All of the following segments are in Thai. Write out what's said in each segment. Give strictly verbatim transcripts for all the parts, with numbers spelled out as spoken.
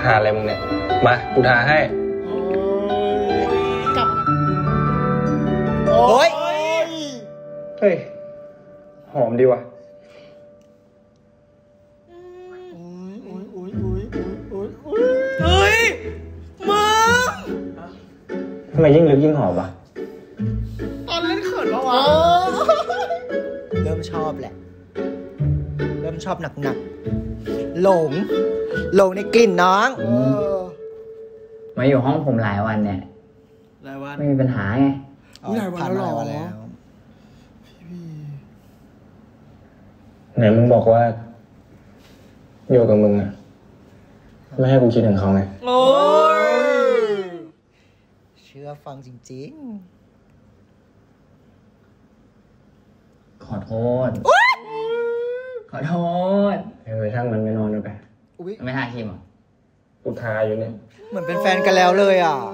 าอะไรมึงเนี่ยมากูทาให้กลับโอ้ยเฮ้ยหอมดีว่ะเฮ้ยมึงทำไมยิ่งลึกยิ่งหอมวะตอนเล่นเขินปะวะเริ่มชอบแหละเริ่มชอบหนักๆหลงหลงในกลิ่นน้องมาอยู่ห้องผมหลายวันเนี่ยหลายวันไม่มีปัญหาไงหลายวันแล้วหรอไหนมึงบอกว่าอยู่กับมึงอะไม่ให้กูคิดถึงเขาไงโอ้ยเชื่อฟังจริงๆขอโทษขอโทษเออช่างมันไม่นอนเลยไปไม่ทาครีมหรอกูทาอยู่เนี่ยเหมือนเป็นแฟนกันแล้วเลยอ่ะ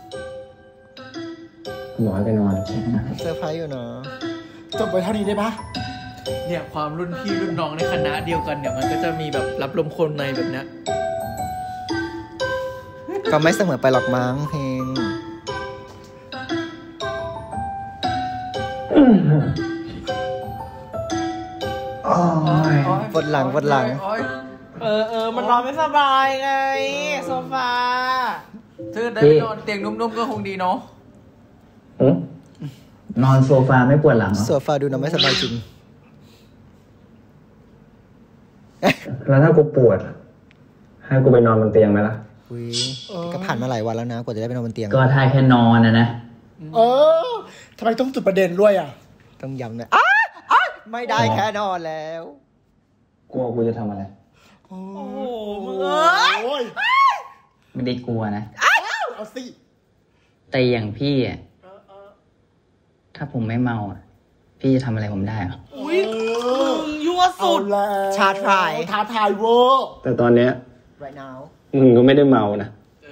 กูบอกให้ไปนอนเซอร์ไพรส์อยู่เนาะจบไปเท่านี้ได้ปะเนี่ยความรุ่นพี่รุ่นน้องในคณะเดียวกันเนี่ยมันก็จะมีแบบรับลมคนในแบบนี้ก็ไม่เสมอไปหรอกมั้งเพลงปวดหลังปวดหลังเออเออมันนอนไม่สบายไงโซฟาเธอได้ไปนอนเตียงนุ่มๆก็คงดีเนาะนอนโซฟาไม่ปวดหลังโซฟาดูนอนไม่สบายจริงแล้วถ้ากูปวดให้กูไปนอนบนเตียงไหมล่ะอุ้ยก็ผ่านมาหลายวันแล้วนะกว่าจะได้ไปนอนบนเตียงก็ถ้าแค่นอนนะนะเออทำไมต้องจุดประเด็นด้วยอ่ะต้องย้ำนะอ้าไม่ได้แค่นอนแล้วกลัวกูจะทำอะไรโอ้โหมึงเอ้ยไม่ได้กลัวนะเอาสิแต่อย่างพี่อ่ะถ้าผมไม่เมาอ่ะพี่จะทำอะไรผมได้เหรออุ้ยมึงยั่วสุดชาทายท้าทายเวอร์แต่ตอนเนี้ย right now มึงก็ไม่ได้เมานะ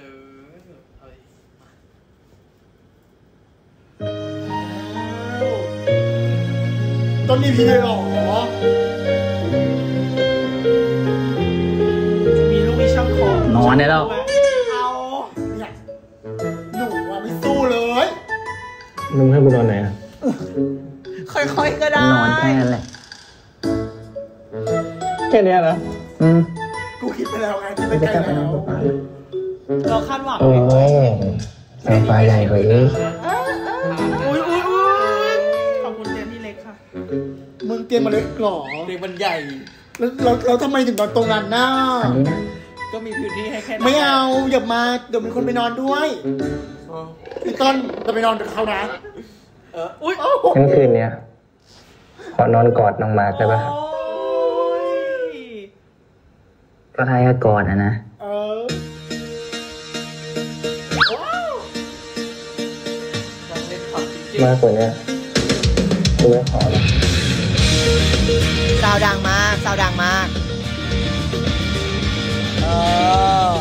ต้นนี้พี่เลยหรอมีลูกมีช่างคอนอนได้แล้วเอาเนี่ยหนูว่าไม่สู้เลยมึงให้กูนอนไหนอ่ะค่อยๆก็ได้นอนแค่นั้นแหละแค่นี้นะอืมกูคิดไปแล้วไงที่ไปไกลแล้วเราคาดหวังโอ้ยโซฟาใหญ่กว่าอีกอุ้ยอุ้ยอุ้ยขอบคุณเตียงที่เล็กค่ะมึงเตียงมาเล็กหรอเตียงมันใหญ่แล้วเราเราทำไมถึงนอนตรงนั้นน่ะก็มีพื้นที่ให้แค่ไม่เอาอย่ามาเดี๋ยวมีคนไปนอนด้วยพี่ต้นจะไปนอนกับเขานะเอออุ้ยงั้นคืนนี้ขอนอนกอดน้องมาร์คได้ป่ะก็ทายก็กอดนะนะเออมากกว่านี้กูไม่ขอแล้วซาวดังมากซาวดังมากเออ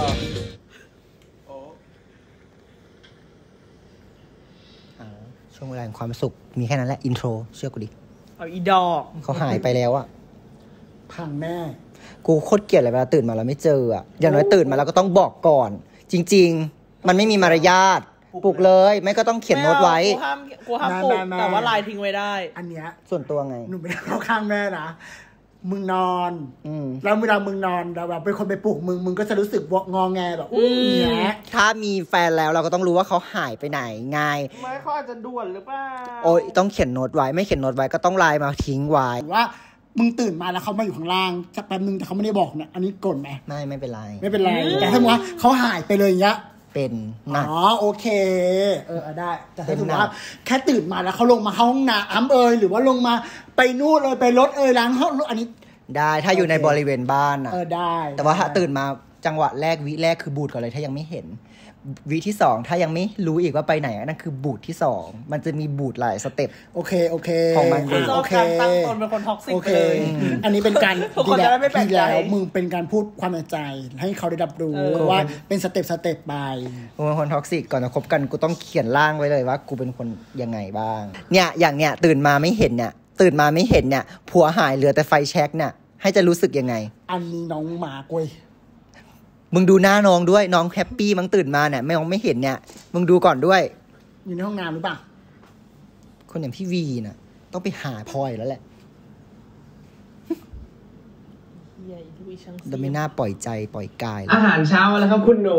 ช่วงเวลาแห่งความสุขมีแค่นั้นแหละอินโทรเชื่อกูดิเอาอีดอกเขาหายไปแล้วอะพังแม่กูโคตรเกลียดเลยเวลาตื่นมาแล้วไม่เจออะอย่างน้อยตื่นมาแล้วก็ต้องบอกก่อนจริงๆมันไม่มีมารยาทปลุกเลยไม่ก็ต้องเขียนโน้ตไว้กูห้ามกูห้ามปลุกแต่ว่าไลน์ทิ้งไว้ได้อันเนี้ยส่วนตัวไงหนูไม่ได้เข้าข้างแม่นะมึงนอนแล้วเวลามึงนอนเราแบบเป็นคนไปปลุกมึงมึงก็จะรู้สึกวอกงอแงแบบอู้เนี้ยถ้ามีแฟนแล้วเราก็ต้องรู้ว่าเขาหายไปไหนไงไม่เขาอาจจะด่วนหรือเปล่าโอ้ยต้องเขียนโน้ตไว้ไม่เขียนโน้ตไว้ก็ต้องไลน์มาทิ้งไว้ว่ามึงตื่นมาแล้วเขามาอยู่ข้างล่างสักแป๊บนึงแต่เขาไม่ได้บอกเนี่ยอันนี้กดไหมไม่ไม่เป็นไรไม่เป็นไรแต่ถ้าว่าเขาหายไปเลยอย่างเงี้ยเป็นอ๋อโอเคเออได้แต่ถ้าสมมติว่าแค่ตื่นมาแล้วเขาลงมาเข้าห้องน้ำเอยหรือว่าลงมาไปนู่นเลยไปรถเอยล้างห้องอันนี้ได้ถ้าอยู่ในบริเวณบ้านอ่ะเออได้แต่ว่าถ้าตื่นมาจังหวะแรกวิแรกคือบูดก่อนเลยถ้ายังไม่เห็นวิที่สองถ้ายังไม่รู้อีกว่าไปไหนนั่นคือบูดที่สองมันจะมีบูดหลายสเต็ปโอเคโอเคของมันโอเคตั้งตนเป็นคนท็อกซิกเลยอันนี้เป็นการดีแล้วดีแล้วมึงเป็นการพูดความในใจให้เขาได้รับรู้ว่าเป็นสเต็ปสเต็ปไปกูเป็นคนท็อกซิกก่อนจะคบกันกูต้องเขียนร่างไว้เลยว่ากูเป็นคนยังไงบ้างเนี่ยอย่างเนี้ยตื่นมาไม่เห็นเนี่ยตื่นมาไม่เห็นเนี่ยผัวหายเหลือแต่ไฟแช็กเนี่ยให้จะรู้สึกยังไงอันนี้น้องหมากุ้ยมึงดูหน้าน้องด้วยน้องแฮปปี้มั้งตื่นมาเนี่ยไม่มองไม่เห็นเนี่ยมึงดูก่อนด้วยอยู่ในห้องน้ำหรือเปล่าคนอย่างพี่วีน่ะต้องไปหาพลอยแล้วแหละเราไม่น่าปล่อยใจปล่อยกายอาหารเช้าแล้วครับคุณหนู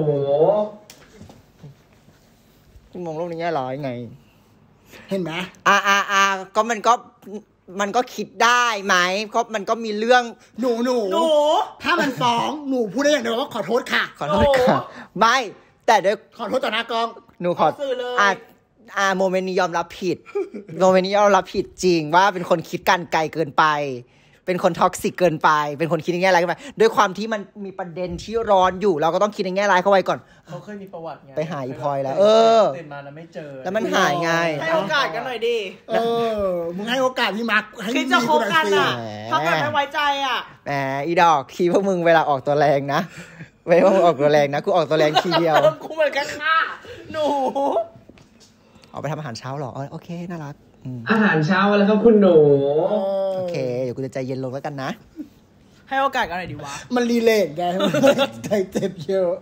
คุณมองโลกในแง่ร้ายไงเห็นไหมอ่าอ่าอ่าก็มันก็มันก็คิดได้ไหมก็มันก็มีเรื่องหนูหนูหนูถ้ามันฟ้องหนูพูดได้อย่างเดียวว่าขอโทษค่ะขอโทษค่ะไม่แต่ด้วยขอโทษต่อหน้ากล้องหนูขออ่าอ่าโมเมนต์นี้ยอมรับผิดโมเมนต์นี้ยอมรับผิดจริงว่าเป็นคนคิดกันไกลเกินไปเป็นคนท็อกซิกเกินไปเป็นคนคิดในแง่ร้ายเกินไปด้วยความที่มันมีประเด็นที่ร้อนอยู่เราก็ต้องคิดในแง่ร้ายเข้าไว้ก่อนเขาเคยมีประวัติไงไปหาอีพลอยแล้วเออตื่นมาแล้วไม่เจอแล้วมันหายไงให้โอกาสกันหน่อยดิเออมึงให้โอกาสพี่มาร์คคิดจะคบกันอ่ะถ้าเกิดไม่ไว้ใจอ่ะแหมอีดอกทีพวกมึงเวลาออกตัวแรงนะเวลามึงออกตัวแรงนะกูออกตัวแรงทีเดียวกูเหมือนกันค่ะหนูเอาไปทำอาหารเช้าหรอโอเคน่ารักอาหารเช้าแล้วครับคุณหนูโอเคเดี๋ยวกูจะใจเย็นลงแล้วกันนะให้โอกาสกันหน่อยดีวะมันรีเลทไงใจเจ็บเยอะ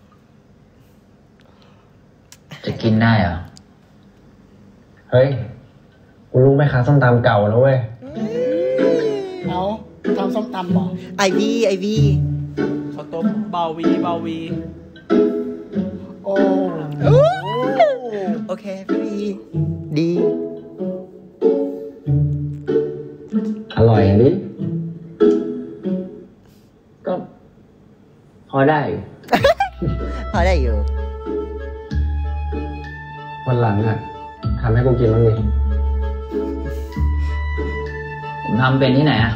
จะกินได้เหรอเฮ้ยกูรู้ไหมคะส้มตำเก่าแล้วเว้ยเอาทำส้มตำบอกไอวี่ไอวี่ข้าวต้มเบาวีเบาวีโอ้โอเคพี่ดีอร่อยดิก็พอได้พอได้อยู่วันหลังอ่ะทำให้กูกินบ้างดิผมทำเป็นที่ไหนอ่ะ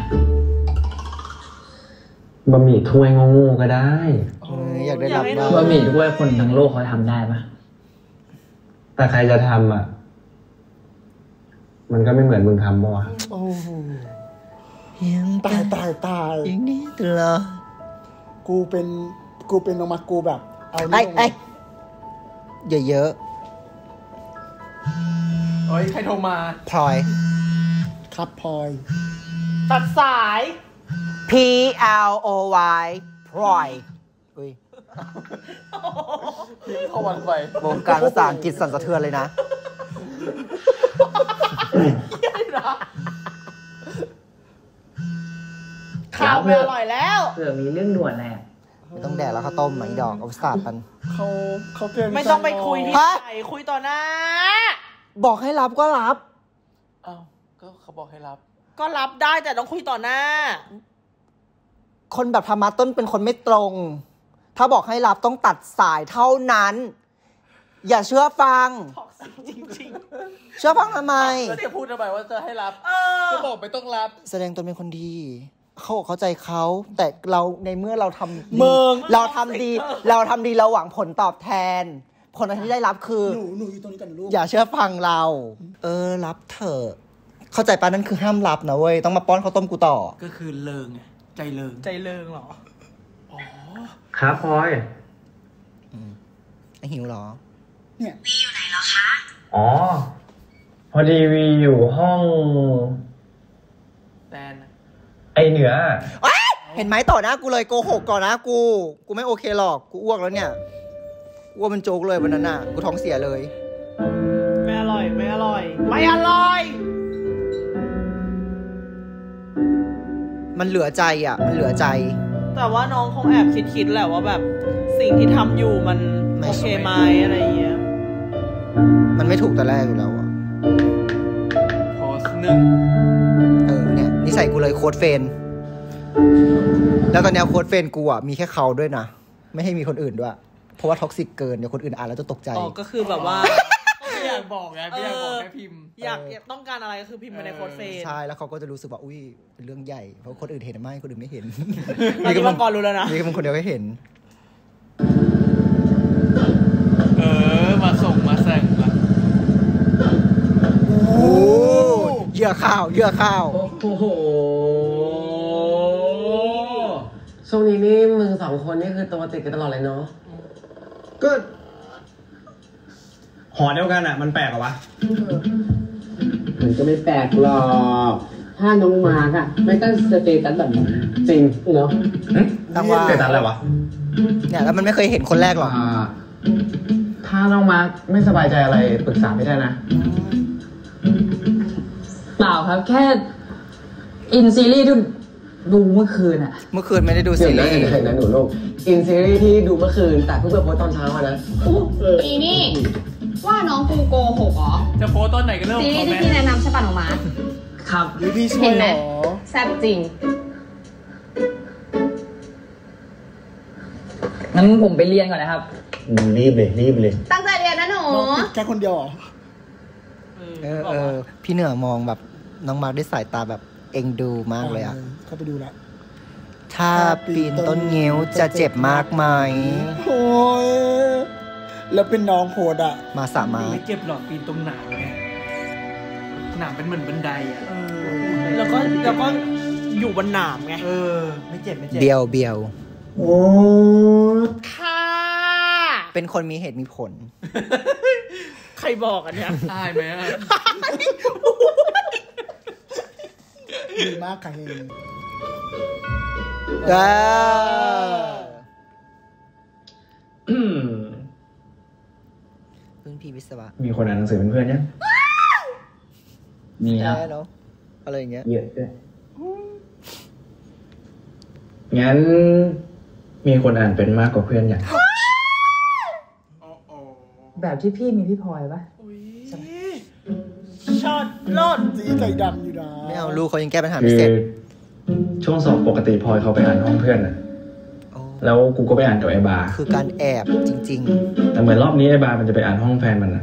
บะหมี่ถ้วยงูๆก็ได้อยากได้รับบะหมี่ถ้วยคนทั้งโลกเขาทำได้ปะแต่ใครจะทำอ่ะมันก็ไม่เหมือนมึงทำบ่ะโอ้ยังตายตายตายอย่างนี้เหรอกูเป็นกูเป็นออกมากูแบบเอาไอ้ไอ้เยอะๆเฮ้ยใครโทรมาพลอยครับพลอยตัดสาย P L O Y พลอยอุ้ยเข้าวันไปวงการภาษาอังกฤษสั่นสะเทือนเลยนะข้าวไม่อร่อยแล้วเผื่อมีเรื่องด่วนแหละไม่ต้องแดดแล้วข้าวต้มไหมดอกเอาสาดกันเขาเขาเกินไม่ต้องไปคุยที่ไหนคุยต่อหน้าบอกให้รับก็รับอ้าวก็เขาบอกให้รับก็รับได้แต่ต้องคุยต่อหน้าคนแบบธรรมะต้นเป็นคนไม่ตรงถ้าบอกให้รับต้องตัดสายเท่านั้นอย่าเชื่อฟังจริงๆเชื่อฟังทำไมก็จะพูดทำไมว่าจะให้รับก็บอกไม่ต้องรับแสดงตนเป็นคนดีเขาเข้าใจเขาแต่เราในเมื่อเราทำดีเราทำดีเราทำดีเราหวังผลตอบแทนผลที่ได้รับคือหนูหนูอยู่ตรงนี้กันลูกอย่าเชื่อฟังเราเออรับเถอะเข้าใจป่ะนั่นคือห้ามรับนะเว้ยต้องมาป้อนข้าวต้มกูต่อก็คือเลิงไงใจเลิงใจเลิงเหรออ๋อครับพลอยไอหิวเหรอเนี่ยวีอยู่ไหนแล้วคะอ๋อพอดีวีอยู่ห้องแตนไอเหนือเห็นไหมต่อนะกูเลยโกหกก่อนนะกูกูไม่โอเคหรอกกูอ้วกแล้วเนี่ยอ้วกมันโจกเลยวันนั้นน่ะกูท้องเสียเลยไม่อร่อยไม่อร่อยไม่อร่อยมันเหลือใจอ่ะมันเหลือใจแต่ว่าน้องคงแอบคิดๆแหละว่าแบบสิ่งที่ทำอยู่มันโอเคไหมอะไรอย่างเงี้ยมันไม่ถูกแต่แรกอยู่แล้วอ่ะโพสหนึ่งเออเนี่ยนิสัยกูเลยโค้ดเฟนแล้วตอนนี้โค้ดเฟนกูอ่ะมีแค่เขาด้วยนะไม่ให้มีคนอื่นด้วยเพราะว่าท็อกซิกเกินเดี๋ยวคนอื่นอ่านแล้วจะตกใจอ๋อก็คือแบบว่าไม่อยากบอกไงไม่อยากบอกแค่พิมพ์อยากต้องการอะไรก็คือพิมพ์มาในโค้ดเฟนใช่แล้วเขาก็จะรู้สึกว่าอุ้ยเป็นเรื่องใหญ่เพราะคนอื่นเห็นไม่คนอื่นไม่เห็นมีกำลังกรรู้แล้วนะมีกำลังคนเดียวก็เห็นเออมาส่งมาแซงละโอ้เยื่อข้าวเยื่อข้าวโอ้โหช่วงนี้นี่มึงสองคนนี่คือตัวติดกันตลอดเลยเนาะก็หอเดียวกันอ่ะมันแปลกเหรอวะมันก็ไม่แปลกหรอกถ้าน้องมาร์คอะไม่ตั้งสเตตัสแบบนั้นจริงเนาะตั้งว่าเตตันอะไรวะเนี่ยแล้วมันไม่เคยเห็นคนแรกหรอกอ่าถ้าน้องมาร์คไม่สบายใจอะไรปรึกษาพี่ได้นะเปล่าครับแค่อินซีรีส์ที่ดูเมื่อคืนอะเมื่อคืนไม่ได้ดูเดี๋ซียวนะรีส์เดี๋ยวนะหนูลูกอินซีรีส์ที่ดูเมื่อคืนแต่เพิ่งไปโพสต์ตอนเช้าอะนะอีนี่ว่าน้องกูโกหกเหรอจะโพสต์ตอนไหนก็เรื่องขซีองรีส์เขาที่แม่พี่แนะนำใช่ป่ะน้องมาครับหรือพี่ช่วเห็ยนเหไหรมอแซ่บจริงงั้นผมไปเรียนก่อนนะครับรีบเลยรีบเลยตั้งใจเรียนนะหนูน้องผิดแค่คนเดียวเหรอเออเออพี่เหนือมองแบบน้องมาร์คด้วยสายตาแบบเอ็งดูมากเลยอะเข้าไปดูแล้วถ้าปีนต้นเงี้ยวจะเจ็บมากไหมโอ้ยแล้วเป็นน้องโพดอ่ะมาสามาไม่เก็บหรอกปีนตรงหนามไงหนามเป็นเหมือนบันไดอ่ะแล้วก็แล้วก็อยู่บนหนามไงเออ ไม่เจ็บไม่เจ็บเบียวเบียวโอ้ค่ะเป็นคนมีเหตุมีผลใครบอกอันเนี้ยตายไหมอะดีมากค่ะเฮงเออรุ่นพี่วิศวะมีคนอ่านหนังสือเป็นเพื่อนยังมีแล้วได้แล้วอะไรอย่างเงี้ยเยอะด้วยงั้นมีคนอ่านเป็นมากกว่าเพื่อนอย่างแบบที่พี่มีพี่พลอยปะช็อตรอดสีใจดำอยู่นะไม่เอาลูกเขายังแก้ปัญหาคืไม่อเสร็จช่วงสอบปกติพลอยเขาไปอ่านห้องเพื่อนน่ะโอ้แล้วกูก็ไปอ่านกับไอ้บาคือการแอบจริงแต่เหมือนรอบนี้ไอ้บามันจะไปอ่านห้องแฟนมันน่ะ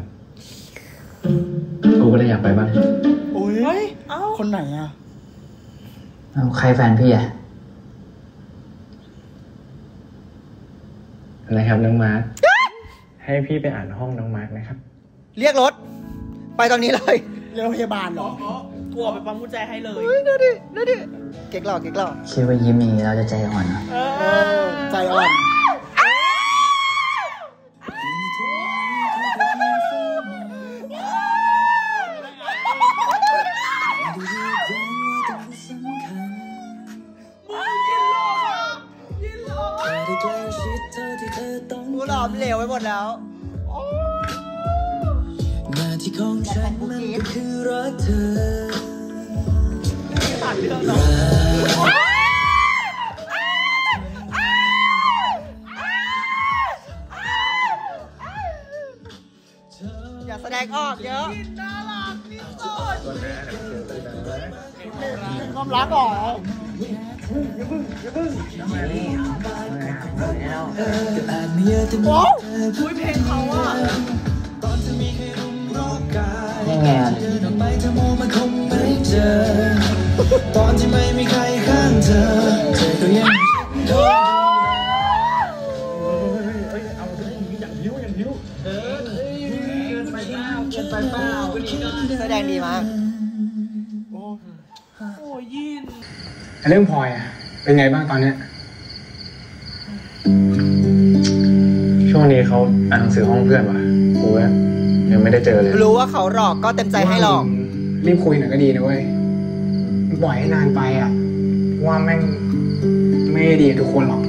กูก็เลยอยากไปบ้างโอ้ยเฮ้ย เอ้าคนไหนอ่ะเอาใครแฟนพี่อะนะครับน้องมาร์ค ให้พี่ไปอ่านห้องน้องมาร์คนะครับๆ เรียกรถ ไปตอนนี้เลยเรียกพยาบาลเหรอกลัวไปปั๊มกุญแจให้เลยเฮ้ยดูดิดูดิเก๊กหลอกเก๊กหลอกคิดว่ายิ้มอย่างนี้เราจะใจอ่อนเหรอเอเอออ ใจอ่อนกูหลอมเหลวไปหมดแล้วมาที่ของฉันมันก็คือรักเธออย่าแสดงออกเยอะความรักเหรอ โอ้อุ้ยเพลงเขาอ่ะยังไงอะตอนที่ไม่มีใครข้างเธอเธอก็ยังแสดงดีมากโอ้ยยินเรื่องพลอยอะเป็นไงบ้างตอนเนี้ย ช่วงนี้เขาอ่านหนังสือห้องเพื่อนวะกูว่ายังไม่ได้เจอเลยรู้ว่าเขาหลอกก็เต็มใจให้หลอกรีบคุยหน่อยก็ดีนะเว้ยปล่อยให้นานไปอ่ะ ว่าแม่งไม่ดีทุกคนหรอก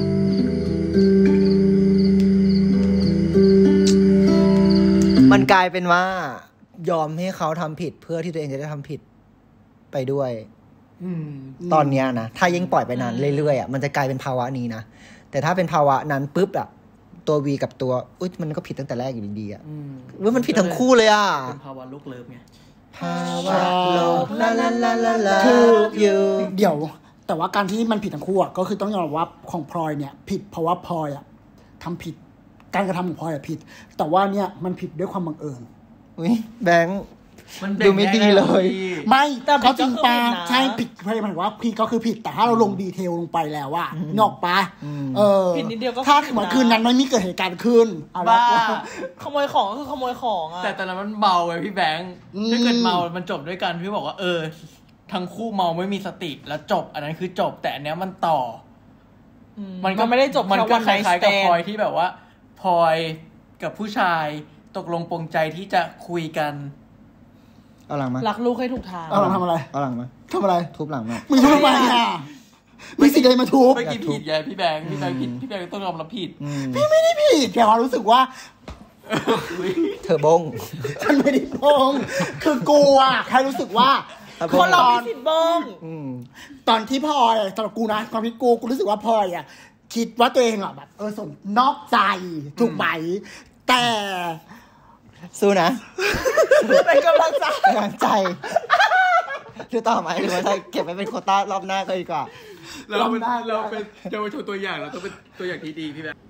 มันกลายเป็นว่ายอมให้เขาทำผิดเพื่อที่ตัวเองจะได้ทำผิดไปด้วยอืมตอนเนี้ยนะถ้ายิ่งปล่อยไปนานเรื่อยๆอ่ะมันจะกลายเป็นภาวะนี้นะแต่ถ้าเป็นภาวะนั้นปุ๊บอ่ะตัววีกับตัวอุ๊ยมันก็ผิดตั้งแต่แรกอยู่ดีๆอ่ะว่ามันผิดทั้งคู่เลยอ่ะเป็นภาวะลูกเลิฟไงภาวะโลกลาลาลาลาลาคืออยู่เดี๋ยว แต่ว่าการที่มันผิดทั้งคู่อ่ะก็คือต้องยอมรับว่าของพลอยเนี่ย ผิดเพราะว่าพลอยอ่ะทำผิด การกระทำของพลอยอ่ะผิด แต่ว่าเนี่ยมันผิดด้วยความบังเอิญอุ๊ยแบงค์มันดูไม่ดีเลยไม่แต่ผิดเขาจริงปะก็คือผิดนะใช่ผิดหมายถึงว่าผิดก็คือผิดแต่ถ้าเราลงดีเทลลงไปแล้วอะนอกปะเออผิดนิดเดียวก็ถ้าผิดนะเหมือนคืนนั้นไม่มีเกิดเหตุการณ์ขึ้นเอละบ้าขโมยของก็คือขโมยของอ่ะแต่ตอนนั้นมันเบาไงพี่แบงค์อืมถ้าเกิดเมา มันจบด้วยกันพี่บอกว่าเออ ทั้งคู่เมาไม่มีสติแล้วจบ อันนั้นคือจบ แต่อันเนี้ยมันต่ออืมมันก็มันไม่ได้จบมันก็คแค่ one night ล้ายๆกับ stand พลอยที่แบบว่าพลอยกับผู้ชายตกลงปรงใจที่จะคุยกันเอาหลังมารักลูกให้ถูกทางเอาหลังทำอะไรเอาหลังมาทำอะไรทุบหลังมามึงทำไมอ่ะมีสิทธิ์อะไรมาทุบเมื่อกี้ผิดไงพี่แบงค์พี่แบงค์ผิดพี่แบงค์ต้องยอมรับผิดพี่ไม่ได้ผิดแต่ความรู้สึกว่าเธอบงฉันไม่ได้บงคือกูอ่ะแค่รู้สึกว่าคนเรามีสิทธิ์บงตอนที่พลอยสำหรับกูนะความคิดกูกูรู้สึกว่าพลอยอ่ะคิดว่าตัวเองอ่ะแบบเออสมนอกใจถูกไหมแต่สู้นะเป็นกำลังใจกำลังใจดูต่อไหมหรือว่าถ้าเก็บไว้เป็นโควต้ารอบหน้าก็ดีกว่าเราเป็นเราเป็นเยาวชนตัวอย่างเราต้องเป็นตัวอย่างที่ดีพี่แบงค์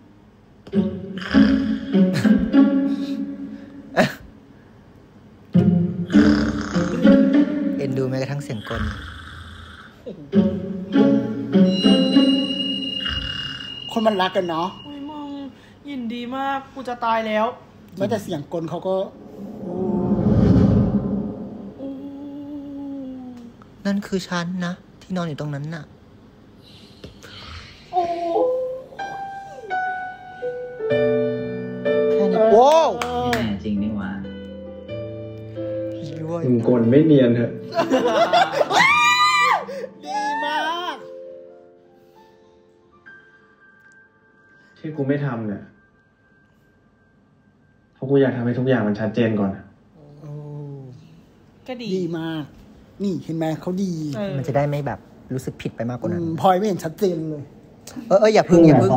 เอ็นดูแม้กระทั่งเสียงกลคนมันรักกันเนาะโอ้ยมึงยินดีมากกูจะตายแล้วแม้แต่เสียงกลเขาก็นั่นคือฉันนะที่นอนอยู่ตรงนั้นน่ะแค่นี้โว้วแน่จริงนี่หว่ามึงกลไม่เนียนเถอะดีมากที่กูไม่ทำเนี่ยเพราะกูอยากทำให้ทุกอย่างมันชัดเจนก่อนก็ดีดีมาก นี่เห็นไหมเขาดีมันจะได้ไม่แบบรู้สึกผิดไปมากกว่านั้นพลอยไม่เห็นชัดเจนเลยเออเอออย่าพึ่งอย่าพึ่ง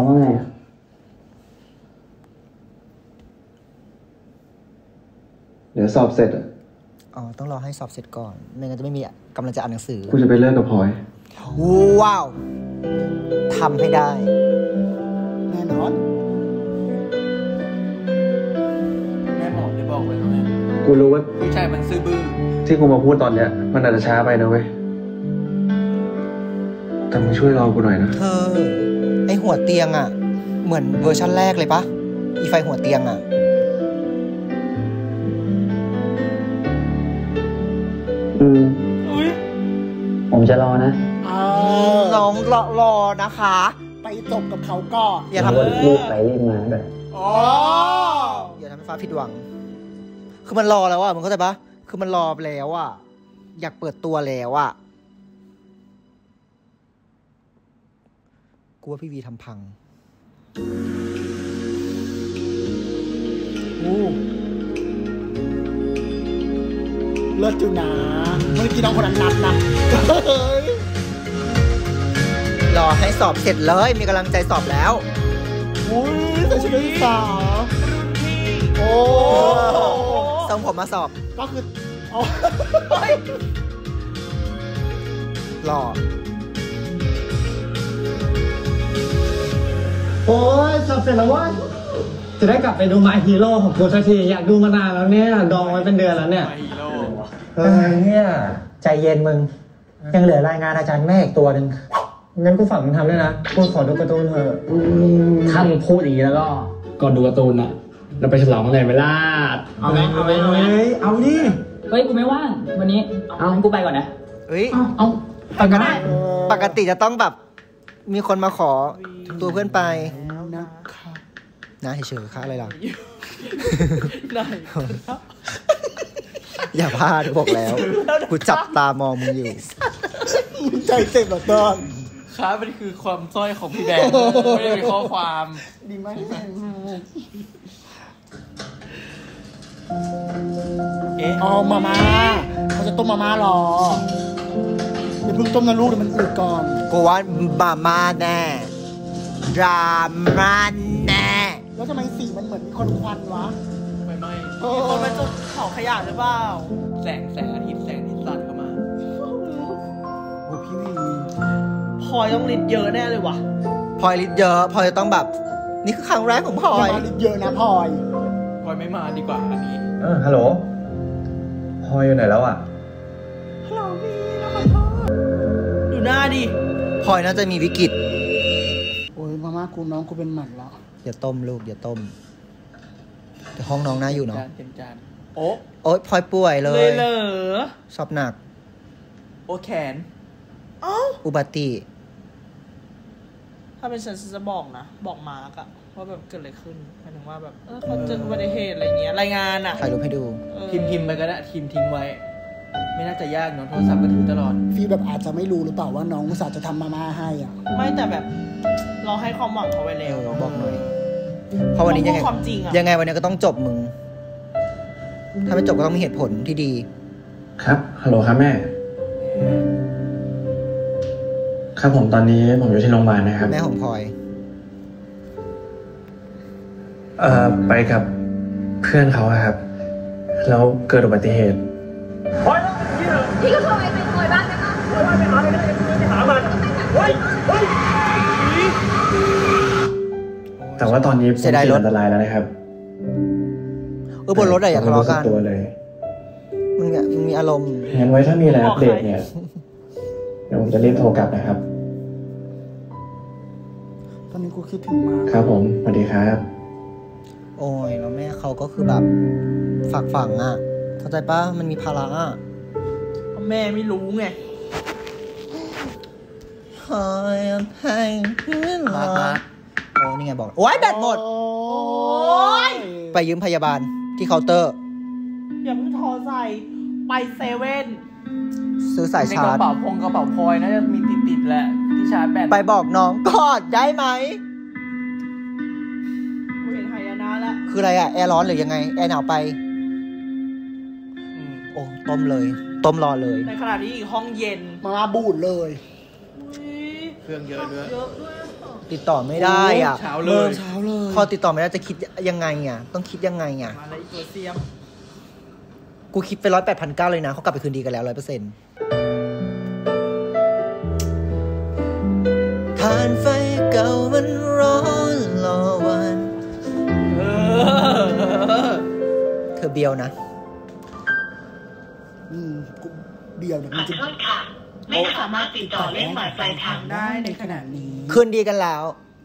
เดี๋ยวสอบเสร็จอ่ะอ๋อต้องรอให้สอบเสร็จก่อนไม่งั้นจะไม่มีกำลังจะอ่านหนังสือกูจะไปเลิกกับพลอยว้าวทำให้ได้แน่นอนแม่บอกได้บอกเลยนะแม่กูรู้ว่าผู้ชายมันซื่อบื้อที่กูมาพูดตอนเนี้ยมันอาจจะช้าไปนะเว้ยแต่มึงช่วยรอกูหน่อยนะเธอไอหัวเตียงอ่ะ เหมือนเวอร์ชันแรกเลยปะอีไฟหัวเตียงอ่ะอืมอุ้ยผมจะรอนะน้องรอรอนะคะไปจบกับเขาก่อนอย่าทำรีบไปรีบมาแบบอ๋ออย่าทำให้ฟ้าผิดหวัง คือมันรอแล้วอ่ะมึงเข้าใจปะคือมันรอแล้วอ่ะอยากเปิดตัวแล้วอ่ะกูว่าพี่วีทำพังอู้เลิศจุนะเมื่อกี้น้องคนนั้นนัดนะรอให้สอบเสร็จเลยมีกำลังใจสอบแล้วอุ้ยแต่ชุดนักศึกษารุ่นพี่โอ้ส่งผมมาสอบก็คืออ๋อรอโอ้ยสอบเสร็จแล้วเว่าจะได้กลับไปดู My Hero ของกูสักทีอยากดูมานานแล้วเนี่ยดองไว้เป็นเดือนแล้วเนี่ยมาฮีโร่เฮ้ยเนี่ยใจเย็นมึง ยังเหลือรายงานอาจารย์แม่อีกตัวหนึ่งงั้นกูฝากมึงทำด้วยนะกูขอดูการ์ตูนเถอะถ้ามึงพูดอย่างนี้แล้วก็ก่อนดูการ์ตูนอะเราไปฉลองกันเลยไหมล่ะเอาไหมเอาไหมเอาไหมเฮ้ยเอาดิเฮ้ยกูไม่ว่างวันนี้เอางั้นกูไปก่อนนะเฮ้ยเอาเอาปกติปกติจะต้องแบบมีคนมาขอตัวเพื่อนไปนะคะนะเฉยๆค่ะอะไรล่ะได้อย่าพลาดกูบอกแล้วกูจับตามองมึงอยู่ใจเจ็บแบบตอนครับมันคือความสร้อยของพี่แบงค์ไม่ได้เป็นข้อความดีมากเอ๊ะอ๋อมาม่าเขาจะต้มมาม่ารออย่าเพิ่งต้มนะลูกเดี๋ยวมันอืดก่อนกูว่าบามาแน่ดราม่าแน่แล้วทำไมสีมันเหมือนมีควันควันวะไม่ไม่เออคนเป็นจุดเผาขยะหรือเปล่าแสงแสงอาทิตย์แสงอาทิตย์สัตว์เข้ามาโอ้พี่วีพลอยต้องลิดเยอะแน่เลยว่ะพลอยลิตเยอะพลอยจะต้องแบบ นี่คือครั้งแรกของพลอยมาลิเยอะนะพลอยพลอยไม่มาดีกว่าอันนี้เออฮัลโหลพลอยอยู่ไหนแล้วอ่ะฮัลโหลพี่เราขอโทษดูหน้าดิพลอยน่าจะมีวิกฤตโอ้ยมาม่ากูน้องกูเป็นหมันแล้วอย่าต้มลูกอย่าต้มแต่ห้องน้องน่าอยู่เนาะจานเต็มจาน โอ้โอ๊ยพลอยป่วยเลเลย ยเหรอสอบหนักโอ้แขนเอ้าอุบัติถ้าเป็นฉันฉันจะบอกนะ บอกมาร์กอะว่าแบบเกิดอะไรขึ้นหมายถึงว่าแบบเออเขาเจออุบัติเหตุอะไรเงี้ยรายงานอะถ่ายรูปให้ดูเออพิมพ์พิมพ์ไปก็ได้พิมพ์ทิ้งไว้ไม่น่าจะยากเนาะโทรศัพท์ก็ถือตลอดฟีแบบอาจจะไม่รู้หรือเปล่าว่าน้องอุตส่าห์จะทำมาม่าให้อ่ะไม่แต่แบบเราให้ความหวังเขาไว้แล้วเออบอกหน่อยเพราะวันนี้ยังไงต้องพูดความจริงอะยังไงวันนี้ก็ต้องจบมึง ถ้าไม่จบก็ต้องมีเหตุผลที่ดีครับฮัลโหลครับแม่ ครับผมตอนนี้ผมอยู่ที่โรงพยาบาลนะครับแม่ของพลอยเอ่อไปกับเพื่อนเขาอะครับ แล้วเกิดอุบัติเหตุพี่ก็โทรไปเป็นคอยบ้านนะคะไปหาเลยไปหามันเฮ้ยเฮ้ยแต่ว่าตอนนี้ผมเสียดายรถอันตรายแล้วนะครับเออบนรถอะอย่าทะเลาะกันผมไม่รู้สึตัวเลยมึงอะมึงมีอารมณ์งั้นไว้ถ้ามีอะไรอัปเดตเนี่ยเดี๋ยวผมจะรีบโทรกลับนะครับตอนนี้กูคิดถึงมากครับผมสวัสดีครับโอ้ยแล้วแม่เขาก็คือแบบฝากฝังอ่ะ เข้าใจปะมันมีภาระอ่ะแม่ไม่รู้ไงคอยให้เพื่อนรักโอ้นี่ไงบอกโอ้ยแบตหมดโอ้ยไปยืมพยาบาลที่เคาน์เตอร์อย่าเพิ่งโทรใส่ไปเซเว่นซื้อสายในชาก ร์ระจเป๋าพงกระเป๋าพลอยน่าจะมีติดติดๆแหละที่ชาร์จแบตไปบอกน้องกอดได้ไหมกูเห็นหายนะแล้วคืออะไรอะแอร์ร้อนหรือยังไง แอร์หนาวไปอืมโอ้ต้มเลย ต้มรอเลยในขณะที่อีกห้องเย็นมาม่าบูดเลยอุ๊ยเครื่องเยอะด้วยเยอะด้วยอะติดต่อไม่ได้อ่ะเช้าเลยเช้าเลยพอติดต่อไม่ได้จะคิดยังไงอ่ะ ต้องคิดยังไงอ่ะมาแล้วอีกตัวเสียมกูคิดไปร้อยแปดพันเก้าเลยนะเขากลับไปคืนดีกันแล้วร้อยเปอร์เซ็นต์ทานไฟเก่ามันร้อนรอวันเออเธอเบียวนะอืมกูเบียวเนี่ยมันจะไม่สามารถติดต่อเลขหมายปลายทางได้ได้ในขณะนี้คืนดีกันแล้ว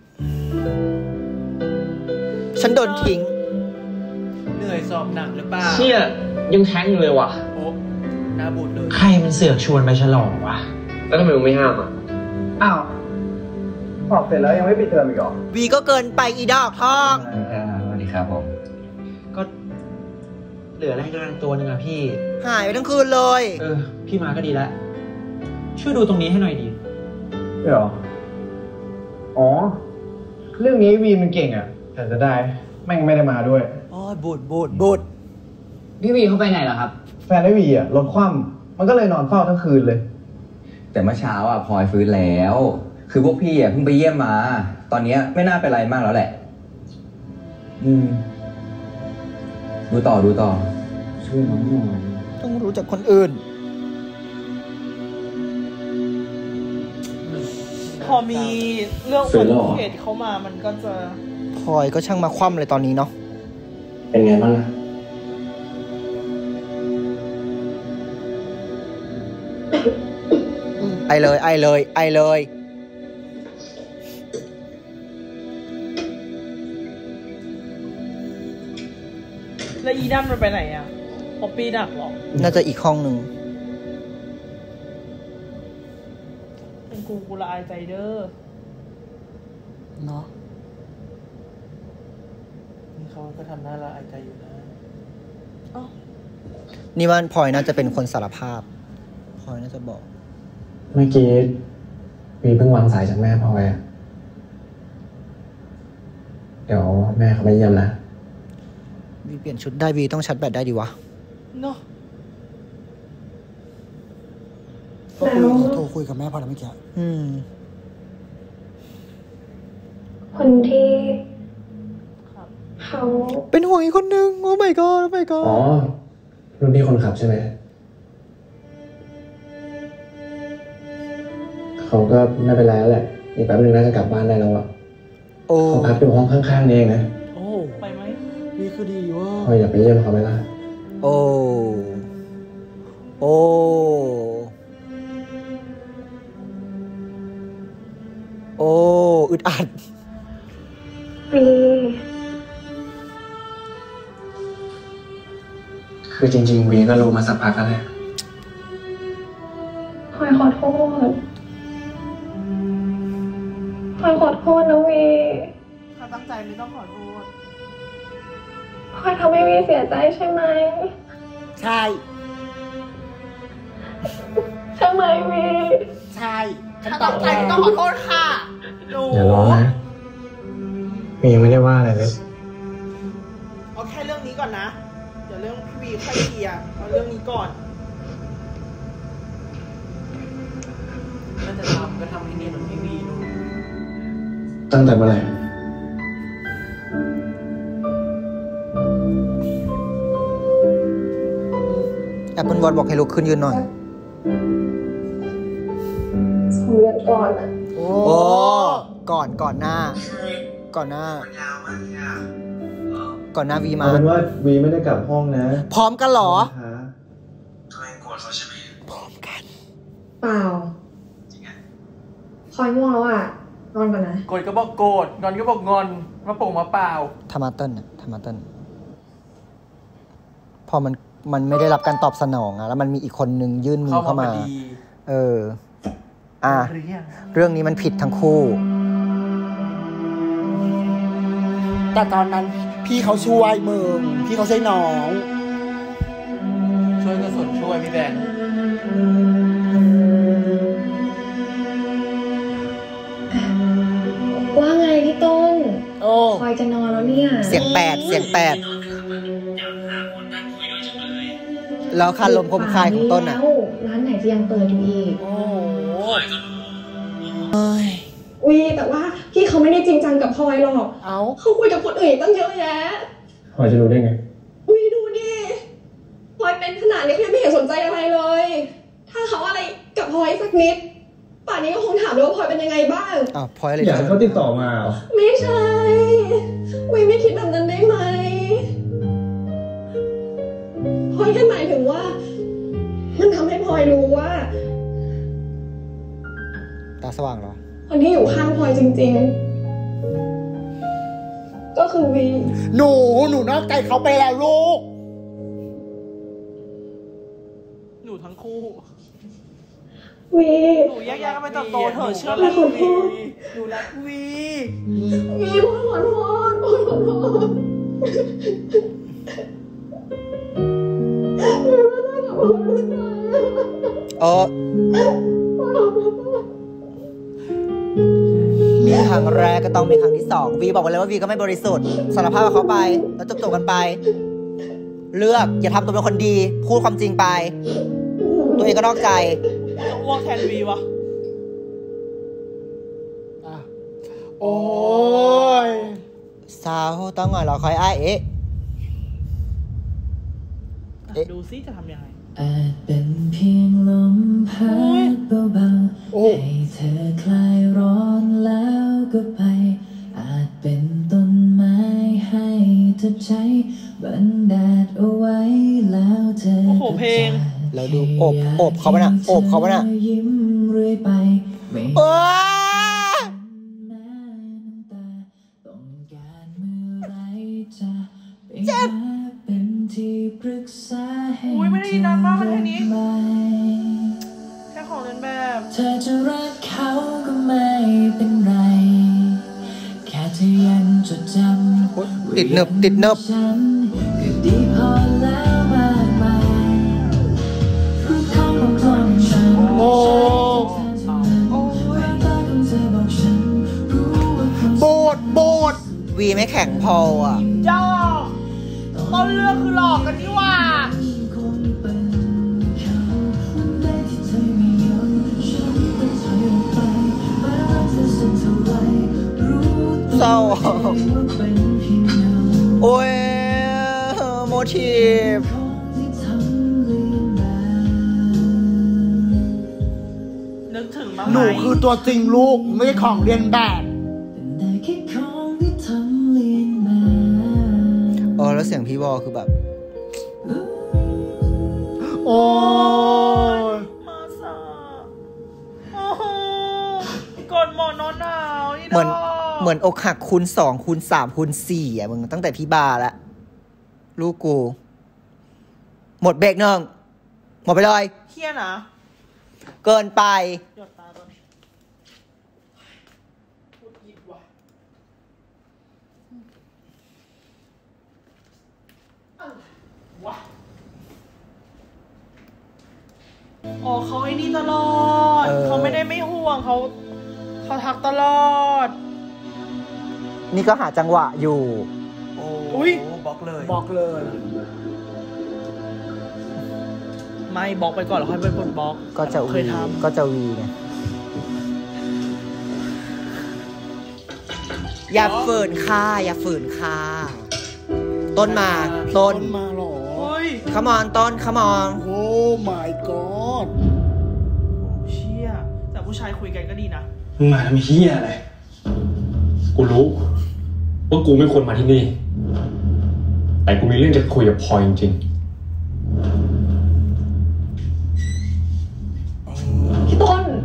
ฉันโดนทิ้งเหนื่อยสอบหนักหรือเปล่าเชี่ยยังแท้งอยู่เลยว่ะโอ้หน้าบูดเลยใครมันเสือกชวนไปฉลองวะแล้วทำไมมึงไม่ห้ามอ่ะอ้าวสอบเสร็จแล้วยังไม่ปิดเทอมอีกเหรอวีก็เกินไปอีดอกทองสวัสดีครับผมก็เหลือรายงานตัวหนึ่งอะพี่หายไปทั้งคืนเลยเออ พี่มาก็ดีแล้ว ช่วยดูตรงนี้ให้หน่อยดีเดี๋ยวอ๋อ เรื่องนี้วีมันเก่งอ่ะ แต่จะได้แม่งไม่ได้มาด้วยโอ้ยบูดบูดบูดพี่วีเขาไปไหนเหรอครับแฟนไอ้วีอ่ะรถคว่ำมันก็เลยนอนเฝ้าทั้งคืนเลยแต่เมื่อเช้าอ่ะพลอยฟื้นแล้ว คือพวกพี่อ่ะเพิ่งไปเยี่ยมมา ตอนเนี้ยไม่น่าเป็นไรมากแล้วแหละ อืม ดูต่อดูต่อ ช่วยน้องหน่อยต้องรู้จักคนอื่นพอมีเรื่องอุบัติเหตุเข้ามามันก็จะพลอยก็ช่างมาคว่ำเลยตอนนี้เนาะเป็นไงบ้างนะไอเลย ไอเลย ไอเลยแล้วอีนั่นมันไปไหนอ่ะป๊อปปี้ดักหรอน่าจะอีกห้องหนึ่งเป็นกูกูละอายใจเด้อเนาะนี่เขาก็ทำหน้าละอายใจอยู่นะนี่ว่าพลอยน่าจะเป็นคนสารภาพพลอยน่าจะบอกเมื่อกี้วีเพิ่งวางสายจากแม่พลอยอ่ะ เดี๋ยวแม่เขาไปเยี่ยมนะวีเปลี่ยนชุดได้วีต้องชัดแบตได้ดีวะเนาะก็คุยโทรคุยกับแม่พอแล้วเมื่อกี้อืมคนที่ครับเขาเป็นห่วงอีกคนนึง โอ้ my god โอ้ my god อ๋อ รุ่นพี่คนขับใช่ไหม เขาก็ไม่เป็นไรแล้วแหละ อีกแป๊บนึงน่าจะกลับบ้านได้แล้วอ่ะโอ้เขาพักอยู่ห้องข้างๆนี่เองนะโอ้ไปไหมนี่คือดีเว่าพลอยอยากไปเยี่ยมเขาไหมล่ะโอ้ โอ้ โอ้ อึดอัดวีคือจริงๆวีก็รู้มาสักพักแล้วแหละพลอยขอโทษพลอยขอโทษนะวีถ้าตั้งใจไม่ต้องขอโทษพลอยทำให้วีเสียใจใช่ไหมใช่ทำไมวีใช่ฉันถ้าตต้ออบ งแทใจนต้องขอโทษค่ะหนูอย่าร้องนะวีไม่ได้ว่าอะไรเลยเอาแค่เรื่องนี้ก่อนนะ เดี๋ยวเรื่องพี่วีค่อยเคลียร์เอาเรื่องนี้ก่อนถ้าจะทำก็ทำให้เนียนเหมือนพี่วีนู่นตั้งแต่เมื่อไหร่แอปเปิลวอทบอกให้ลุกขึ้นยืนหน่อยสองเดือนก่อนอะโอ้ก่อนก่อนหน้า ก่อนหน้า ก่อนหน้าวีมาเอาเป็นว่าวีไม่ได้กลับห้องนะพร้อมกันเหรอเปล่าคอยง่วงแล้วอ่ะนอนก่อนนะโกรธก็บอกโกรธงอนก็บอกงอนมาโป่งมาเปล่าทามาเติ้ลน่ะทามาเติ้ลพอมันมันไม่ได้รับการตอบสนองอะแล้วมันมีอีกคนนึงยื่นมือเข้ามาเข้ามาพอดีเออ อ่ะ เรื่องนี้มันผิดทั้งคู่แต่ตอนนั้นพี่เขาช่วยมึงพี่เขาช่วยน้องช่วยก็ส่วนช่วยพี่แบงค์ว่าไงพี่ต้นโอ้คอยจะนอนแล้วเนี่ยเสียงแปดเสียงแปดแล้วคาลมคมคายของต้นอ่ะแล้วร้านไหนจะยังเปิดอยู่อีกโอ้วีแต่ว่าพี่เขาไม่ได้จริงจังกับพลอยหรอกเอาเขาคุยกับคนอื่นตั้งเยอะแยะพอจะรู้ได้ไงวีดูดิพลอยเป็นขนาดนี้เขายังไม่เห็นสนใจอะไรเลย ถ้าเขาอะไรกับพลอยสักนิดป่านนี้ก็คงถามเลยว่าพลอยเป็นยังไงบ้างอ้าวพลอยอะไรอยากให้เขาติดต่อมาเหรอไม่ใช่วีไม่คิดแบบนั้นได้ไหมพลอยแค่หมายถึงว่า มันทำให้พลอยรู้ว่าตาสว่างเหรอคนที่อยู่ข้างพลอยจริงๆ ก็คือวีหนูหนูนอกใจเขาไปแล้วลูกหนูทั้งคู่วีหนูแยกย้ายกันไปเติบโตเถอะเชื่อพลอยขอโทษหนูรักวีวีพลอยขอโทษพลอยขอโทษวีไม่ได้กับพลอยไม่ได้เออมีครั้งแรกก็ต้องมีครั้งที่สองวีบอกไปเลยว่าวีก็ไม่บริสุทธิ์สารภาพกับเขาไป แล้วจบจบกันไป เลือกอย่าทำตัวเป็นคนดี พูดความจริงไป ตัวเองก็นอกใจจะอ้วกแทนวีวะโอ้ยสาวต้องหน่อยเราคอยอ้ายเอ๊ะดูซิจะทำยังไงอาจเป็นเพียงลมพัดเบาๆให้เธอคลายร้อนแล้วก็ไป อาจเป็นต้นไม้ให้เธอใช้บันดาลเอาไว้แล้วเธอโอ้โหเพลงแล้วดูโอบโอบเขาปะน่ะโอบเขาปะน่ะยิ้มเรื่อยไปไม่เออต้องการเมื่อไรจะไปหาเป็นที่ปรึกษาให้อุ้ยไม่ได้ยินนานมากเลยเพลงนี้ไหมแค่ของเล่นแบบเธอจะรักเขาก็ไม่เป็นไร แค่เธอยังจดจำติดเนิบติดเนิบฉันก็ดีพอแล้วมากมายรูปของของคนฉันโอ้ โบดโบดวีไม่แข็งพออ่ะย่อต้นเรื่องคือหลอกกันนี่หว่าเศร้าโอ้ยโมทีฟนึกถึงบ้างหไหมนูคือตัวจริงลูก ไม่ใช่ของเรียนแบบเออแล้วเสียงพี่บอคือแบบโอ้ยมาสาโอ้โหกดหมอนนอนหนาวอีดเหมือนอกเหมือนอกหักคูณสองคูณสามคูณสี่อ่ะมึงตั้งแต่พี่บาแล้วลูกกู หมดเบรกหนึ่งหมดไปเลยเฮี้ยนะเกินไปหยดตาตัวพูดยิบว่ะว้าอ๋อเขาไอ้นี่ตลอดเออเขาไม่ได้ไม่ห่วงเขาเขาทักตลอดนี่ก็หาจังหวะอยู่โอ้อุ๊ยบล็อกเลยบอกเลยไม่บล็อกไปก่อนแล้วค่อยไปกดบล็อกก็จะเควียทก็จะวีไงอย่าฝืนค่าอย่าฝืนค่าต้นมาต้นต้นมาเหรอำเฮ้ยขมอนต้นขมอนโอ้ my god เชี่ยแต่ผู้ชายคุยกันก็ดีนะมึงมาทำเฮียอะไร กูรู้ว่ากูไม่ควรมาที่นี่ แต่กูมีเรื่องจะคุยกับพลอยจริงพี่ต้น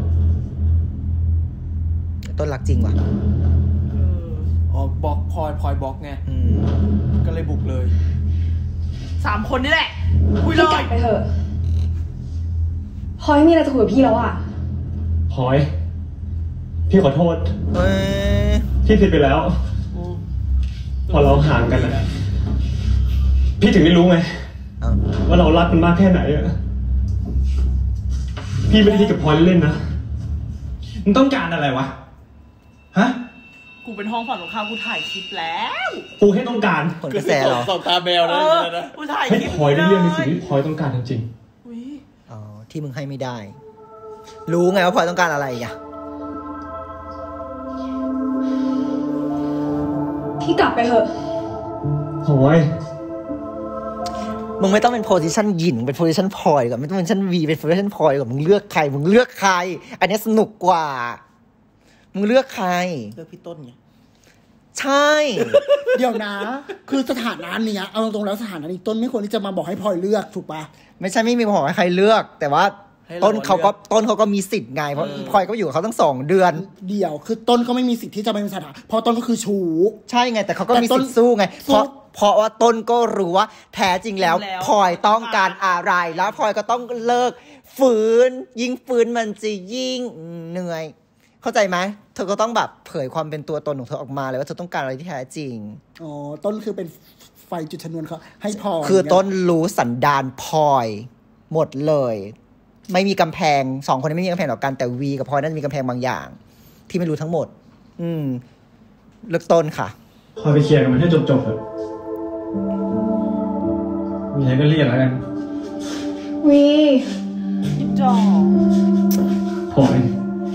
ต้นรักจริงว่ะอ๋อบล็อกพลอยพลอยบล็อกไงอืมก็เลยบุกเลยสามคนนี่แหละ คุยเลพี่กลัยบไปเถอะพลอยไม่มีอะไรจะคุยกับพี่แล้วอะๆพลอย พี่ขอโทษเอ้ยพี่ผิดไปแล้ว พอเราห่างกันนะพี่ถึงได้รู้ไงเอาว่าเรารักกันมากแค่ไหนอะพี่ไม่ได้คิดกับพลอยเล่นๆนะมึงต้องการอะไรวะ ฮะกูเป็นห้องฝั่งตรงข้ามกูถ่ายคลิปแล้วกูแค่ต้องการผลกระแสเหรอส่งตาแมวเอนะอกูถ่ายให้คลิปพลอยได้เรื่องในสิ่งที่พลอยต้องการจริงอุ๊ยอ๋อ ที่มึงให้ไม่ได้ รู้ไงว่าพลอยต้องการอะไรอ่ะพี่กลับไปเถอะๆพลอยมึงไม่ต้องเป็นโพซิชันหยินเป็นโพซิชันพลอยก่อนไม่ต้องเป็นชันวีเป็นโพซิชันพลอยก่อนมึงเลือกใครมึงเลือกใคร อันนี้สนุกกว่า มึงเลือกใครเลือกพี่ต้นไงใช่เดี๋ยวนะ คือสถานะเนี้ยเอาตรงๆแล้วสถานะนี้ต้นไม่ควรที่จะมาบอกให้พลอยเลือกถูกปะไม่ใช่ไม่มีบอกให้ใครเลือก แต่ว่าต้นเขาก็ต้นเขาก็มีสิทธิ์ไงเพราะพลอยก็อยู่กับเขาตั้งสองเดือนเดี๋ยวคือต้นก็ไม่มีสิทธิ์ที่จะเป็นสถานะเพราะต้นก็คือชู้ใช่ไงแต่เขาก็แต่มีต้สินทธิ์สู้ไงสู้เพราะเพราะว่าต้นก็รู้ว่าแท้จริงแล้วจริงแล้วพลอยต้องการอะไรแล้วพลอยก็ต้องเลิกฝืนยิ่งฝืนมันจะยิ่งเหนื่อย เข้าใจไหมเธอก็ต้องแบบเผยความเป็นตัวตนของเธอออกมาเลยว่าเธอต้องการอะไรที่แท้จริงอ๋อต้นคือเป็นไฟจุดชนวนเขาให้พลอยคือต้นรู้สันดานพลอยหมดเลย ไม่มีกำแพงสองคนนี้ไม่มีกำแพงต่อกันแต่วีกับพลอยนั้นมีกำแพงบางอย่าง ที่ไม่รู้ทั้งหมด อืมเลือกต้นค่ะพลอยไปเคลียร์กันมันให้จบๆเถอะมีอะไรก็เรียกแล้วกันวีจอพลอย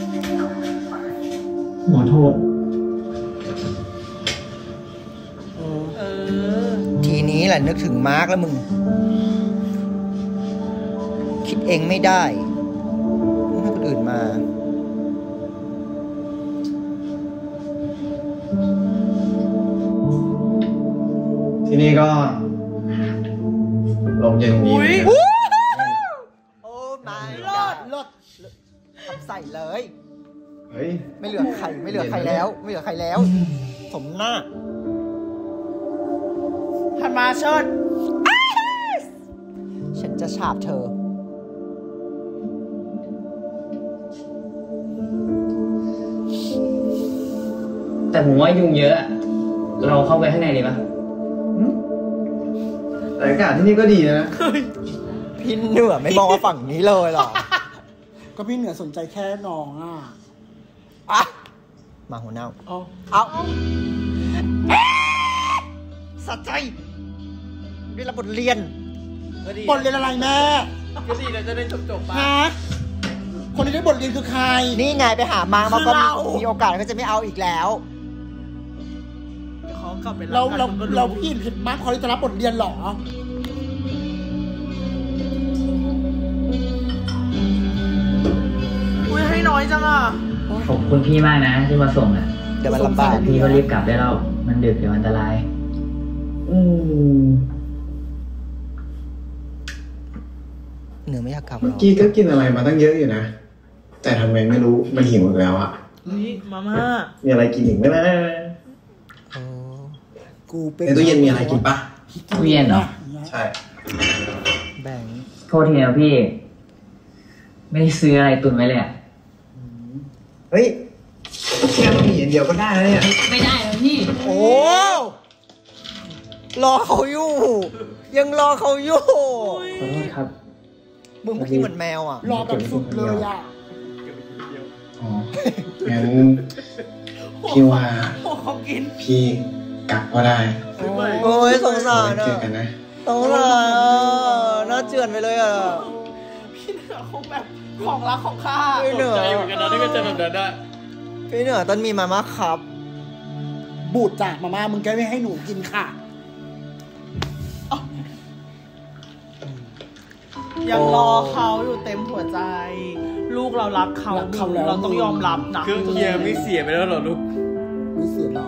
ขอโทษเออทีนี้แหละนึกถึงมาร์กแล้วมึง คิดเองไม่ได้ต้องให้คนอื่นมาที่นี่ก็ลมเย็นดีอุ๊ยโอ้ my เลิศ god ทำใส่เลยเฮ้ยไม่เหลือใครไม่เหลือใครแล้ว ไม่เหลือใครแล้ว สมหน้าหันมาเชิดฉันจะฉาบเธอแต่ผมว่ายุงเยอะอะเราเข้าไปข้างในดีปะแต่อากาศที่นี่ก็ดีนะพี่เหนือไม่มองว่าฝั่งนี้เลยเหรอก็พี่เหนือสนใจแค่น้องอ่ะอ่ะมาหัวเน่าเอาเอาสะใจได้รับบทเรียนก็ดีบทเรียนอะไรแม่ก็ดีนะจะได้จบๆไปฮะคนที่ได้บทเรียนคือใครนี่ไงไปหามามาก็คือเรามีโอกาสก็จะไม่เอาอีกแล้วเขากลับไปเรากันเรามันก็เราพี่ผิดมากพอที่จะรับบทเรียนเหรออุ้ยให้น้อยจังอ่ะขอบคุณพี่มากนะที่มาส่งอ่ะเดี๋ยวมันลำบากพี่ก็รีบกลับได้แล้ว มันดึกเดี๋ยวอันตราย อืมเหนือไม่อยากกลับหรเมื่ออกี้ก็กินอะไรมาตั้งเยอะอยู่นะ แต่ทำไมไม่รู้มันหิวอีกแล้วอะอุ้ยมาม่ามีอะไรกินอีกไหมนะโอ้กูเป็นในตู้เย็นมีอะไรกินปะตู้เย็นเหรอใช่แบ่งโทษทีนะพี่ ไม่ได้ซื้ออะไรตุนไว้เลยอ่ะเฮ้ยแค่มันมีอย่างเดียวก็ได้แล้วเนี่ยไม่ได้นะพี่โอ้รอเขาอยู่ ยังรอเขาอยู่ขอโทษครับมึงเมื่อกี้เหมือนแมวอ่ะรอแบบสุดเลยอ่ะอ๋อ งั้นพี่ว่าโอ้เขากินพี่กลับก็ได้โอ้ยสงสารไว้อ่ะเจอกันนะสงสารอ่ะน่าเจือนไปเลยอ่ะพี่เหนือคงแบบของรักของข้าพี่เหนือใจเหมือนกันนะที่ก็เจอแบบนั้นได้พี่เหนือต้นมีมาม่าครับบูดจากมาม่ามึงแกไม่ให้หนูกินค่ะยังรอเขาอยู่เต็มหัวใจ ลูกเรารักเขารักเขาแล้วเราต้องยอมรับนะเครื่องเคียร์ไม่เสียไปแล้วเหรอลูกไม่เสียหรอก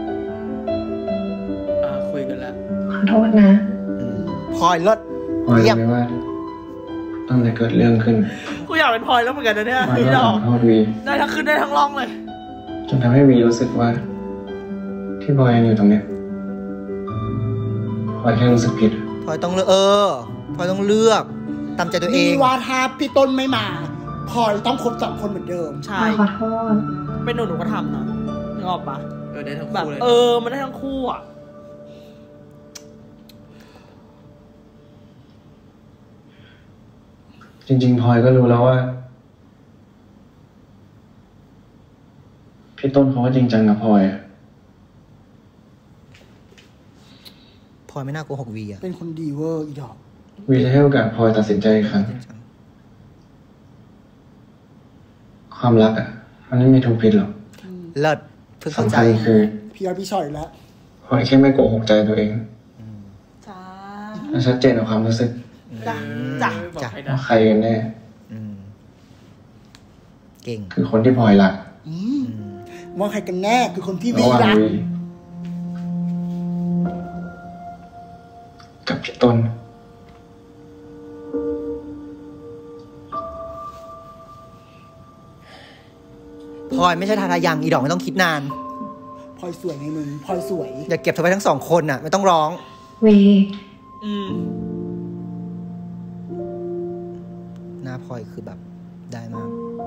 อ่าคุยกันแล้วขอโทษนะพลอยเลิศพลอยเยี่ยมรู้ไหมว่าตั้งแต่เกิดเรื่องขึ้นกูอยากเป็นพลอยแล้วเหมือนกันนะเนี่ยพลอยพี่ก็ดขออก โทษวีได้ทั้งขึ้นได้ทั้งล่องเลยจนทำให้วีรู้สึกว่า ที่พลอยยังอยู่ตรงเนี้ยพลอยแค่รู้สึกผิดพลอยต้องเลือกเออพลอยต้องเลือกตามใจตัวเอมีงวาทาพี่ต้นไม่มาพลอยต้องคบสองคนเหมือนเดิมใช่ขอโทษเป็นหนูหนูก็ทำนะนึกออกปะเออได้ทั้งแบบคู่เลยเออมันได้ทั้งคู่อ่ะจริงๆพลอยก็รู้แล้วว่า พี่ต้นเขาก็จริงจังกับพลอยอะพลอยไม่น่าโกหกวีอ่ะเป็นคนดีเวอร์อีดอกวีจะให้โอกาสพลอยตัดสินใจอีกครั้ง ความรักอ่ะ มันไม่มีถูกผิดหรอกเลิศเพิ่งเข้าใจสำคัญคือพี่อ้อยพี่ชอยแล้วพลอยแค่ไม่โกหกใจตัวเองจ้าและชัดเจนกับความรู้สึกจ้าจ้าบอกใครนะว่าใครกันแน่อืมเก่งคือคนที่พลอยรักอืมว่าใครกันแน่คือคนที่วีระหว่างรักวีกับพี่ต้นพลอยไม่ใช่ทาทายังอีดอกไม่ต้องคิดนานพลอยสวยไงมึงพลอยสวยอย่าเก็บเธอไว้ทั้งสองคนน่ะ ไม่ต้องร้องวีอืมหน้าพลอยคือแบบได้มาก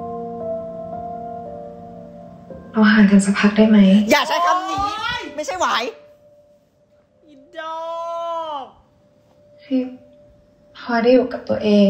เราห่างกันสักพักได้ไหมอย่าใช้คำนี้ ไม่ใช่หวายอีดอกให้พลอยได้อยู่กับตัวเอง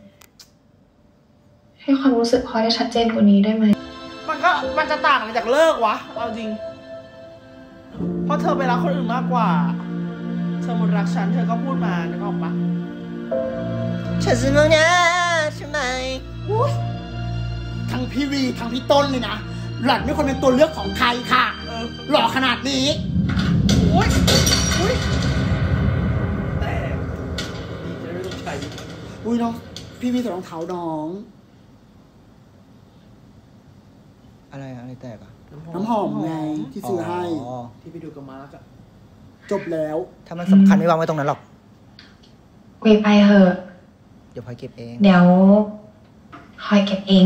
ให้ความรู้สึกพลอยได้ชัดเจนกว่านี้ได้ไหมมันก็มันจะต่างอะไรจากเลิกวะเอาจริง เพราะเธอไปรักคนอื่นมากกว่า เธอหมดรักฉันเธอก็พูดมานึกออกปะฉันสมองเนี่ยใช่ไหมอุ๊ยทั้งพี่วีทั้งพี่ต้นเลยนะหล่อนไม่ควรเป็นตัวเลือกของใครค่ะเออหล่อขนาดนี้อุ้ยอุ้ยแต่ดีจะไม่ต้องใช้อุ้ยน้องพี่วีใส่รองเท้าน้องอะไรอะไรแตกอ่ะน้ำหอมไงที่ซื้อให้อ๋อที่ไปดูกับมาร์กอะจบแล้วถ้ามันสำคัญไม่วางไว้ตรงนั้นหรอกวีไปเถอะเดี๋ยวพลอยเก็บเองเดี๋ยวคอยเก็บเอง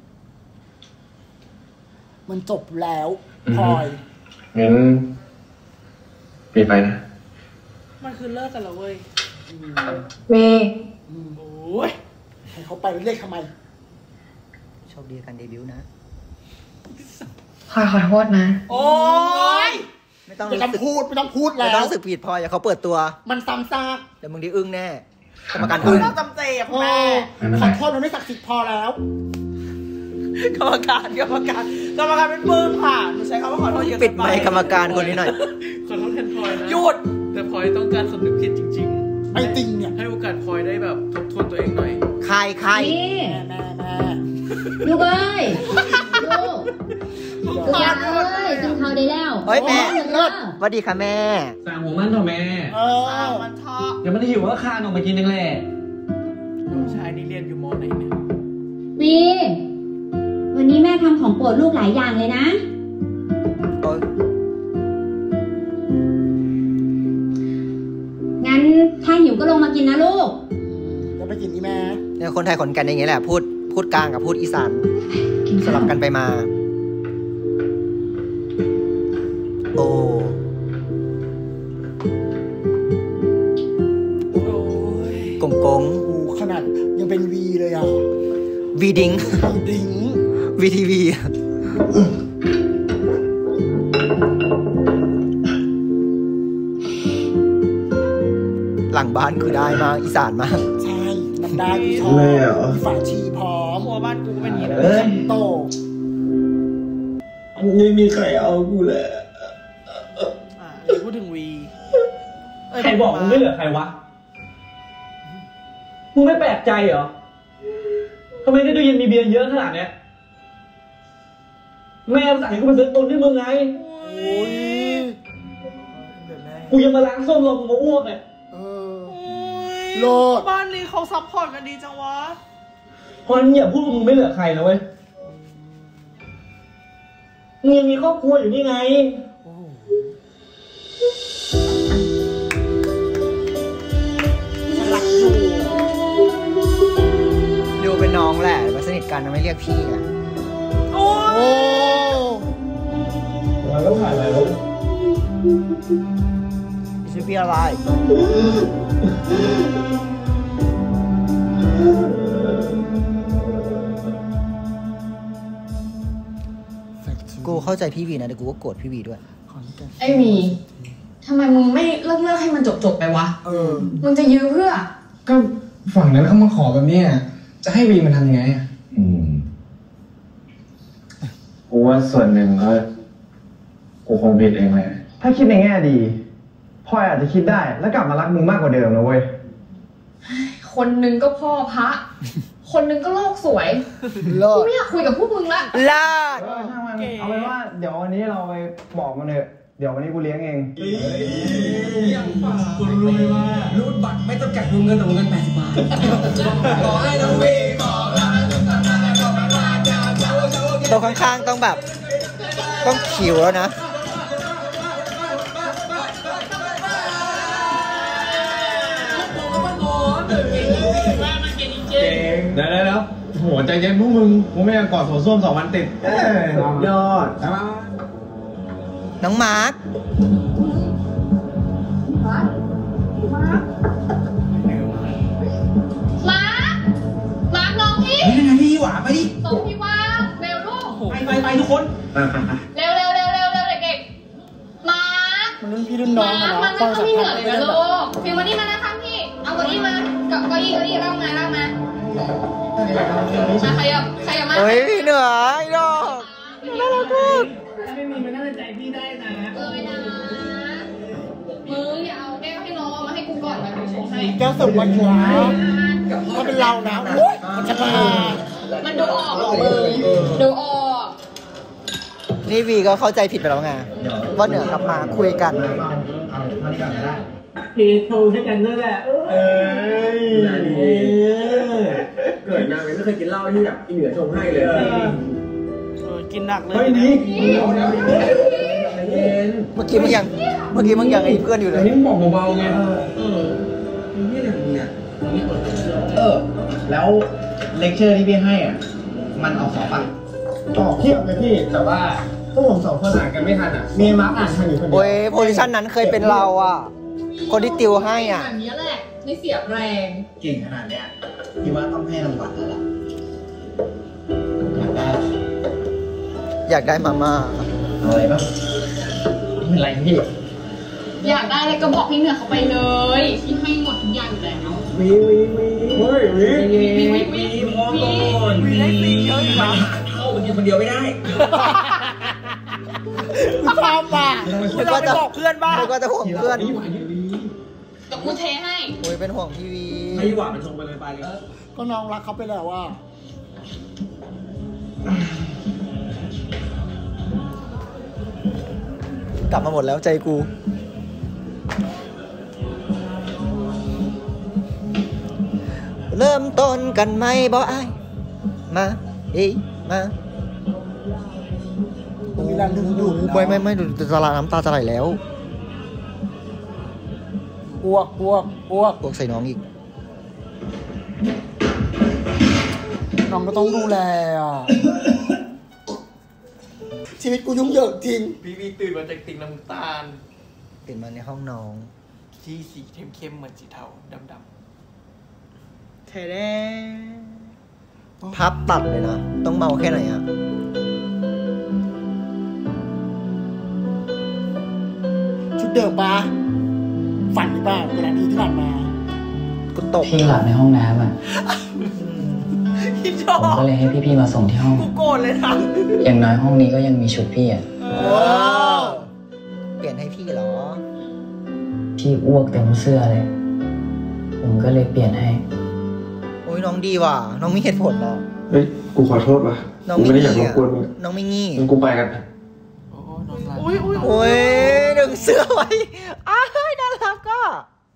มันจบแล้วอือฮึพลอยงั้นปีไปนะมันคือเลิกกันแล้วเว้ยวีโอ้ยให้เขาไปเรียกทำไมโชคดีกันเดบิวต์นะพลอยขอโทษนะโอ้ยไม่ต้องไม่รู้ต้องสึกพูดไม่ต้องพูดไม่แล้ต้องวรู้สึกผิดพลอยอย่าเขาเปิดตัวมันซ้ำซากเดี๋ยวมึงได้อึ้งแน่กรรมการคุอึ้ณงต้องจำเจอ่ะโอ้แม่ขอโทษมันไม่ศักดิ์สิทธิ์พอแล้วกรรมการกรรมการกรรมการเป็นปลื้มค่ะหนูใช้คำว่าขอโทษเยอะปิดไมค์กรรมการคนนี้หน่อยขอโทษแทนพลอยนะหยุดแต่พลอยต้องการสำนึกผิดจริงๆไม่จริงเนี่ยให้โอกาสพลอยได้แบบทบทวนตัวเองหน่อยใครใครนี่แม่แม่ลูกเอ้ย ลูกลูกเอ้ยกินข้าวได้แล้วเฮ้ยแม่เลิศสวัสดีค่ะแม่สั่งหมูมันเถอะแม่เอสร้างอมันเทาะเดี๋ยวมันหิวก็คานออกมากินนึงแหละน้องชายนี่เรียนอยู่มอไหนเนี่ยวีวันนี้แม่ทำของโปรดลูกหลายอย่างเลยนะ งั้นถ้าหิวก็ลงมากินนะลูกจะไปกินนี่แม่เนี่ยคนไทยขอนแก่นอย่างเงี้ยแหละ พูดพูดกลางกับพูดอีสานกินสข้าวลับกันไปมา โอ้โอ้ยกงกงโอ้ขนาดยังเป็นวีเลยอ่ะวีดิงวีดิ้งวีทีวีหลังบ้านคือได้มากอีสานมากใช่น้ได้กูชอบมีฝาชีพร้อมครัวบ้านกูก็เป็นอย่างนี้นะเอ้ยโตไม่มีใครเอากูเลยอ่าเดี๋ยวพูดถึงวีใครบอกมึงไม่เหลือใครวะมึงไม่แปลกใจเหรอทำไมในตู้เย็นมีเบียร์เยอะขนาดเนี้ยแม่สั่งให้กูมาซื้อตุนให้มึงไงกูยังมาล้างส้มรอมึงมาอ้วกเลยโลดบ้านนี้เขาซัพพอร์ตกันดีจังวะเพราะงั้นอย่าพูดว่ามึงไม่เหลือใครนะเว้ยมึงยังมีครอบครัวอยู่นี่ไงดูเป็นน้องแหละมาสนิทกันไม่เรียกพี่อ่ะโอ้มันก็ผ่านไปแล้วชื่อพี่อะไรกูเข้าใจพี่วีนะแต่กูก็โกรธพี่วีด้วยไอ้มีทำไมมึงไม่เลิกเลิกให้มันจบจบไปวะเออมึงจะยื้อเพื่อก็ฝั่งนั้นเขามาขอแบบนี้จะให้วีมันทำยังไงอ่ะอืมกูว่าส่วนหนึ่งก็กูคงผิดเองแหละถ้าคิดในแง่ดีพลอยอาจจะคิดได้แล้วกลับมารักมึงมากกว่าเดิมนะเว้ยคนนึงก็พ่อพระ คนนึงก็โลกสวยกูไม่อยากคุยกับพวกมึงละลาดเออช่างมันเอาเป็นว่าเดี๋ยววันนี้เราไปบอกมันเถอะเดี๋ยววันนี้กูเลี้ยงเองยังฝากคุณรู้ไหมว่ารูดบัตรไม่จำกัดวงเงินแต่วงเงินแปดสิบบาทขอให้น้องวีขอรักทุกท่านและขอพระราชาเจ้าเจ้าตัวข้างๆต้องแบบ ต้องขิวแล้วนะเดี๋ยวแล้วโหใจเย็นพวกมึงกูไม่อยากกอดโถส้วมสองวันติดยอดน้องมาร์คมาร์คมาร์คน้องพี่นี่ไงพี่หวานไปดิส่งพี่ว่าเร็วลูกไปไปไปทุกคนเร็วเร็วเร็วเร็วเร็วเด็กๆมาร์คมันรุ่นพี่รุ่นน้องมาอะร์คเนาะมันนั่งข้างพี่เหนือเลยนะลูกฟิวมานี่มานั่งข้างพี่เอาเก้าอี้มาเก้าอี้เก้าอี้เล่ามาเล่ามามาขยับขยับมาเฮ้ยพี่เหนือไอ้ดอกน่ารักมากไม่มีมันน่าจะใจพี่ได้นะเลยนะมึงอย่าเอาแก้วให้น้องมาให้กูก่อนมาดูโชว์ให้แก้วสมวันหัวถ้าเป็นเรานะโอ๊ยมันจะมามันดูออกเหรอมึงดูออกนี่วีก็เข้าใจผิดไปแล้วไงว่าเหนือกลับมาคุยกันพี่โทรให้กันนั่นแหละเอ้ยเกิดมาไม่เคยกินเหล้าที่แบบเหนือชงให้เลยเออกินหนักเลยเฮ้ยนี่เมื่อกี้มึงยังเมื่อกี้มึงยังไอ้เพื่อนอยู่เลยนี่มึงบอกเบาๆไงเออนี่อะไรมึงเนี่ยเออแล้วเลคเชอร์ที่พี่ให้อ่ะมันออกสอบป่ะตอบเทียบเลยพี่แต่ว่าพวกผมสองคนอ่านกันไม่ทันอ่ะมีมาร์กอ่านทันอยู่คนเดียวโอ้ยโพซิชันนั้นเคยเป็นเราอ่ะ คนที่ติวให้อ่ะแบบนี้แหละไม่เสียแรงเก่งขนาดเนี้ยพี่ว่าต้องให้รางวัลแล้วล่ะอยากได้อยากได้มาม่าเอาอะไรบ้างไม่เป็นไรพี่อยากได้อะไรก็บอกพี่เหนือเขาไปเลยพี่ให้หมดทุกอย่างอยู่แล้ววีวีวีเฮ้ยวีวีวีวีวีมองก่อนวีได้สี่เยอะอยู่นะเข้ามันกินคนเดียวไม่ได้กูชอบว่ะนึกว่าจะบอกเพื่อนบ้างนึกว่าจะห่วงเพื่อนแต่กูเทให้โอ้ยเป็นห่วงพี่วีให้หวานมันชงไปเลยไปเลยก็น้องรักเขาไปแล้วว่ากลับมาหมดแล้วใจกู เริ่มต้นกันไหมบ่ไอ้ายมาเอ้ยมามีแรงดึงดูดไม่ไม่ไม่ดูตาลาน้ำตาจะไหลแล้วอ้วกอ้วกอ้วกพวกใส่น้องอีกน้องก็ต้องดูแลอ่ะ ชีวิตกูยุ่งเหยิงจริงพี่วีตื่นมาจากติ่งน้ำตาลเป็นมาในห้องน้องที่สีเข้มๆเหมือนสีเทาดำเทเด้พับตัดเลยนะ ต้องเมาแค่ไหนอะชุดเดิมปะฝันหรือเปล่าเวลานี้ที่ผ่านมากูตกพี่หลับในห้องน้ำอ่ะพี่ชอผมบก็เลยให้พี่ๆมาส่งที่ห้องกูโกรธเลยนะอย่างน้อยห้องนี้ก็ยังมีชุดพี่อ่ะเปลี่ยนให้พี่เหรอพี่อ้วกเต็มเสื้อเลย ผมก็เลยเปลี่ยนให้โอ้ยน้องดีว่ะน้องมีเหตุผลอ่ะเฮ้ยกูขอโทษว่ะน้องกูไม่ไม่ได้อยากงี้รบกวนมึงน้องไม่งี้งั้นกูไปกันอุ้ยอุ้ยโอ้ยดึงเสื้อไว้อ้ายน่ารักอ่ะ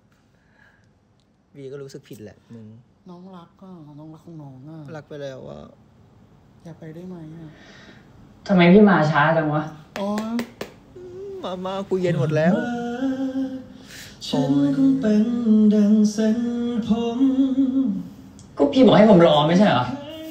วีก็รู้สึกผิดแหละมึงน้องรักก็น้องรักของน้องอ่ะรักไปแล้วว่าอย่าไปได้ไหมอ่ะทำไมพี่มาช้าจังวะอ๋อมามากูเย็นหมดแล้วฉันคงเป็นดังเส้นผมก็พี่บอกให้ผมรอไม่ใช่เหรอ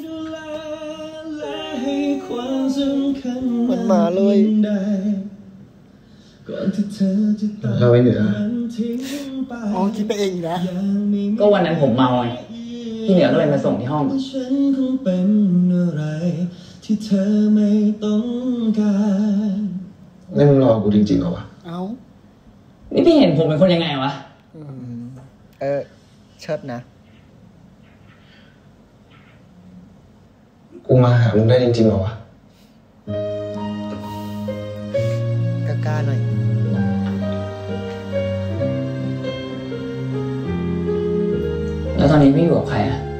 ให้ความสำคัญเหมือนหมาเลยก่อนที่เธอจะตัดเราไปเหนือมันทิ้งไปอ๋อคิดไปเองนะก็วันนั้นผมเมาไงพี่เหนือก็เลยมาส่งที่ห้องฉันคงเป็นอะไรที่เธอไม่ต้องการนี่มึงรอกูจริงๆเหรอวะเอ้านี่พี่เห็นผมเป็นคนยังไงวะเออเชิดนะกูมาหามึงได้จริงๆเหรอวะกล้าๆหน่อยแล้วตอนนี้พี่อยู่กับใครอ่ะ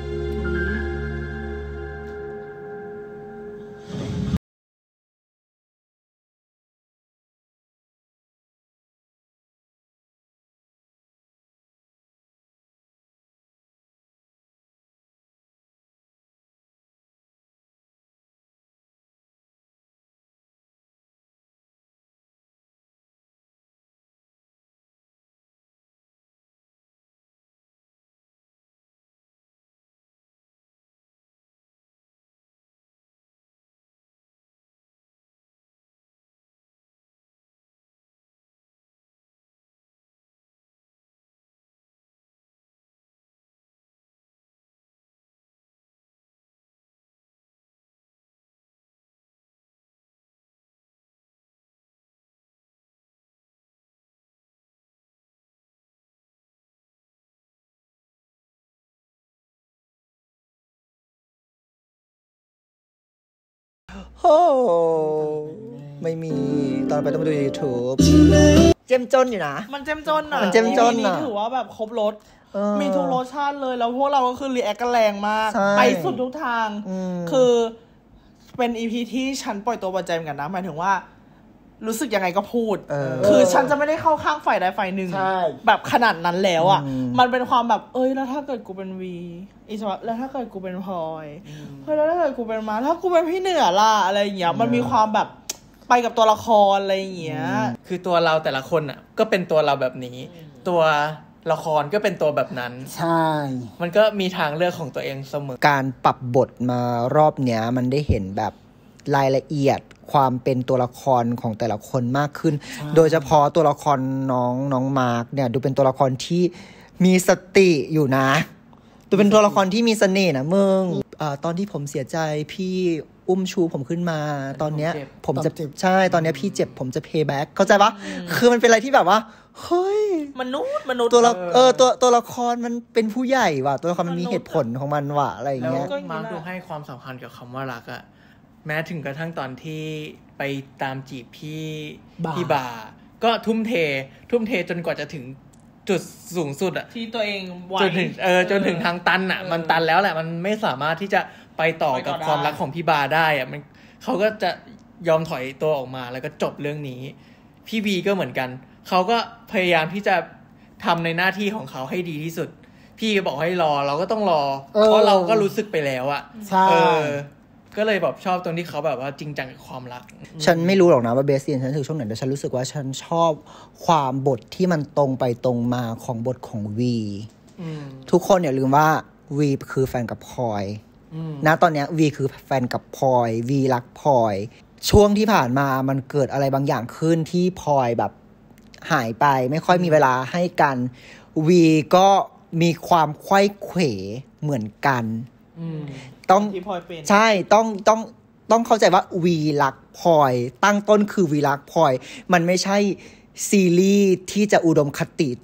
โอ้ไม่มีตอนไปต้องไปดูใน YouTube เจ้มจนอยู่นะมันเจ้มจนอ่ะมันเจ้มจนนี่อ่ะถือว่าแบบครบรสเออมีทุกรสชาติเลย แล้วพวกเราก็คือรีแอคกันแรงมากใช่ไปสุดทุกทางอืมคือเป็นอีพีที่ฉันปล่อยตัวปล่อยใจเหมือนกันนะ หมายถึงว่า รู้สึกยังไงก็พูดเออคือฉันจะไม่ได้เข้าข้างฝ่ายใดฝ่ายหนึ่งใช่แบบขนาดนั้นแล้วอ่ะอืมมันเป็นความแบบ เอ้ย แล้วถ้าเกิดกูเป็นวีอีสวะแล้วถ้าเกิดกูเป็นพลอยเฮ้ยแล้วถ้าเกิดกูเป็นมาถ้ากูเป็นพี่เหนือล่ะอะไรอย่างเงี้ย มันมีความแบบไปกับตัวละครอะไรอย่างเงี้ย คือตัวเราแต่ละคนอ่ะ ก็เป็นตัวเราแบบนี้ ตัวละครก็เป็นตัวแบบนั้นใช่มันก็มีทางเลือกของตัวเองเสมอการปรับบทมารอบเนี้ย มันได้เห็นแบบรายละเอียดความเป็นตัวละครของแต่ละคนมากขึ้น โดยเฉพาะตัวละครน้องน้องมาร์กเนี่ยดูเป็นตัวละครที่มีสติอยู่นะดูเป็นตัวละครที่มีเสน่ห์นะมึงเอ่อตอนที่ผมเสียใจพี่อุ้มชูผมขึ้นมา ตอนเนี้ยผมจะใช่ตอนเนี้ยพี่เจ็บผมจะเพย์แบ็กเข้าใจปะคือมันเป็นอะไรที่แบบว่าเฮ้ยมนุษย์มนุษย์ตัวละเออตัวตัวละครมันเป็นผู้ใหญ่ว่ะตัวละครมันมีเหตุผลของมันว่ะอะไรอย่างแล้วเงี้ยก็มาร์คดูให้ความสำคัญกับคำว่ารักอะแม้ถึงกระทั่งตอนที่ไปตามจีบพี่บาพี่บา ก็ทุ่มเท ทุ่มเทจนกว่าจะถึงจุดสูงสุดอะที่ตัวเองไหวจนถึงเออจนถึงทางตันอะมันตันแล้วแหละมันไม่สามารถที่จะไปต่อไปต่อกับได้ความรักของพี่บาได้อะมันเขาก็จะยอมถอยตัวออกมาแล้วก็จบเรื่องนี้ พี่บีก็เหมือนกันเขาก็พยายามที่จะทำในหน้าที่ของเขาให้ดีที่สุด พี่ก็บอกให้รอเราก็ต้องรอเออเพราะเราก็รู้สึกไปแล้วอะใช่เออ ก็เลยแบบชอบตรงที่เขาแบบว่าจริงจังกับความรักฉันไม่รู้หรอกนะว่าเบสเซียนฉันถึงช่วงไหนแต่ฉันรู้สึกว่าฉันชอบความบทที่มันตรงไปตรงมาของบทของวีอืมทุกคนอย่าลืมว่าวีคือแฟนกับพลอยอืมนะตอนเนี้ยวีคือแฟนกับพลอยวีรักพลอย ช่วงที่ผ่านมามันเกิดอะไรบางอย่างขึ้นที่พลอยแบบหายไปไม่ค่อยมีเวลาให้กันวีก็มีความไขว้เขวเหมือนกันอืมต้องที่พลอยเป็นใช่ต้องต้องต้องเข้าใจว่าวีรักพลอย ตั้งต้นคือวีรักพลอย มันไม่ใช่ซีรีส์ที่จะอุดมคติ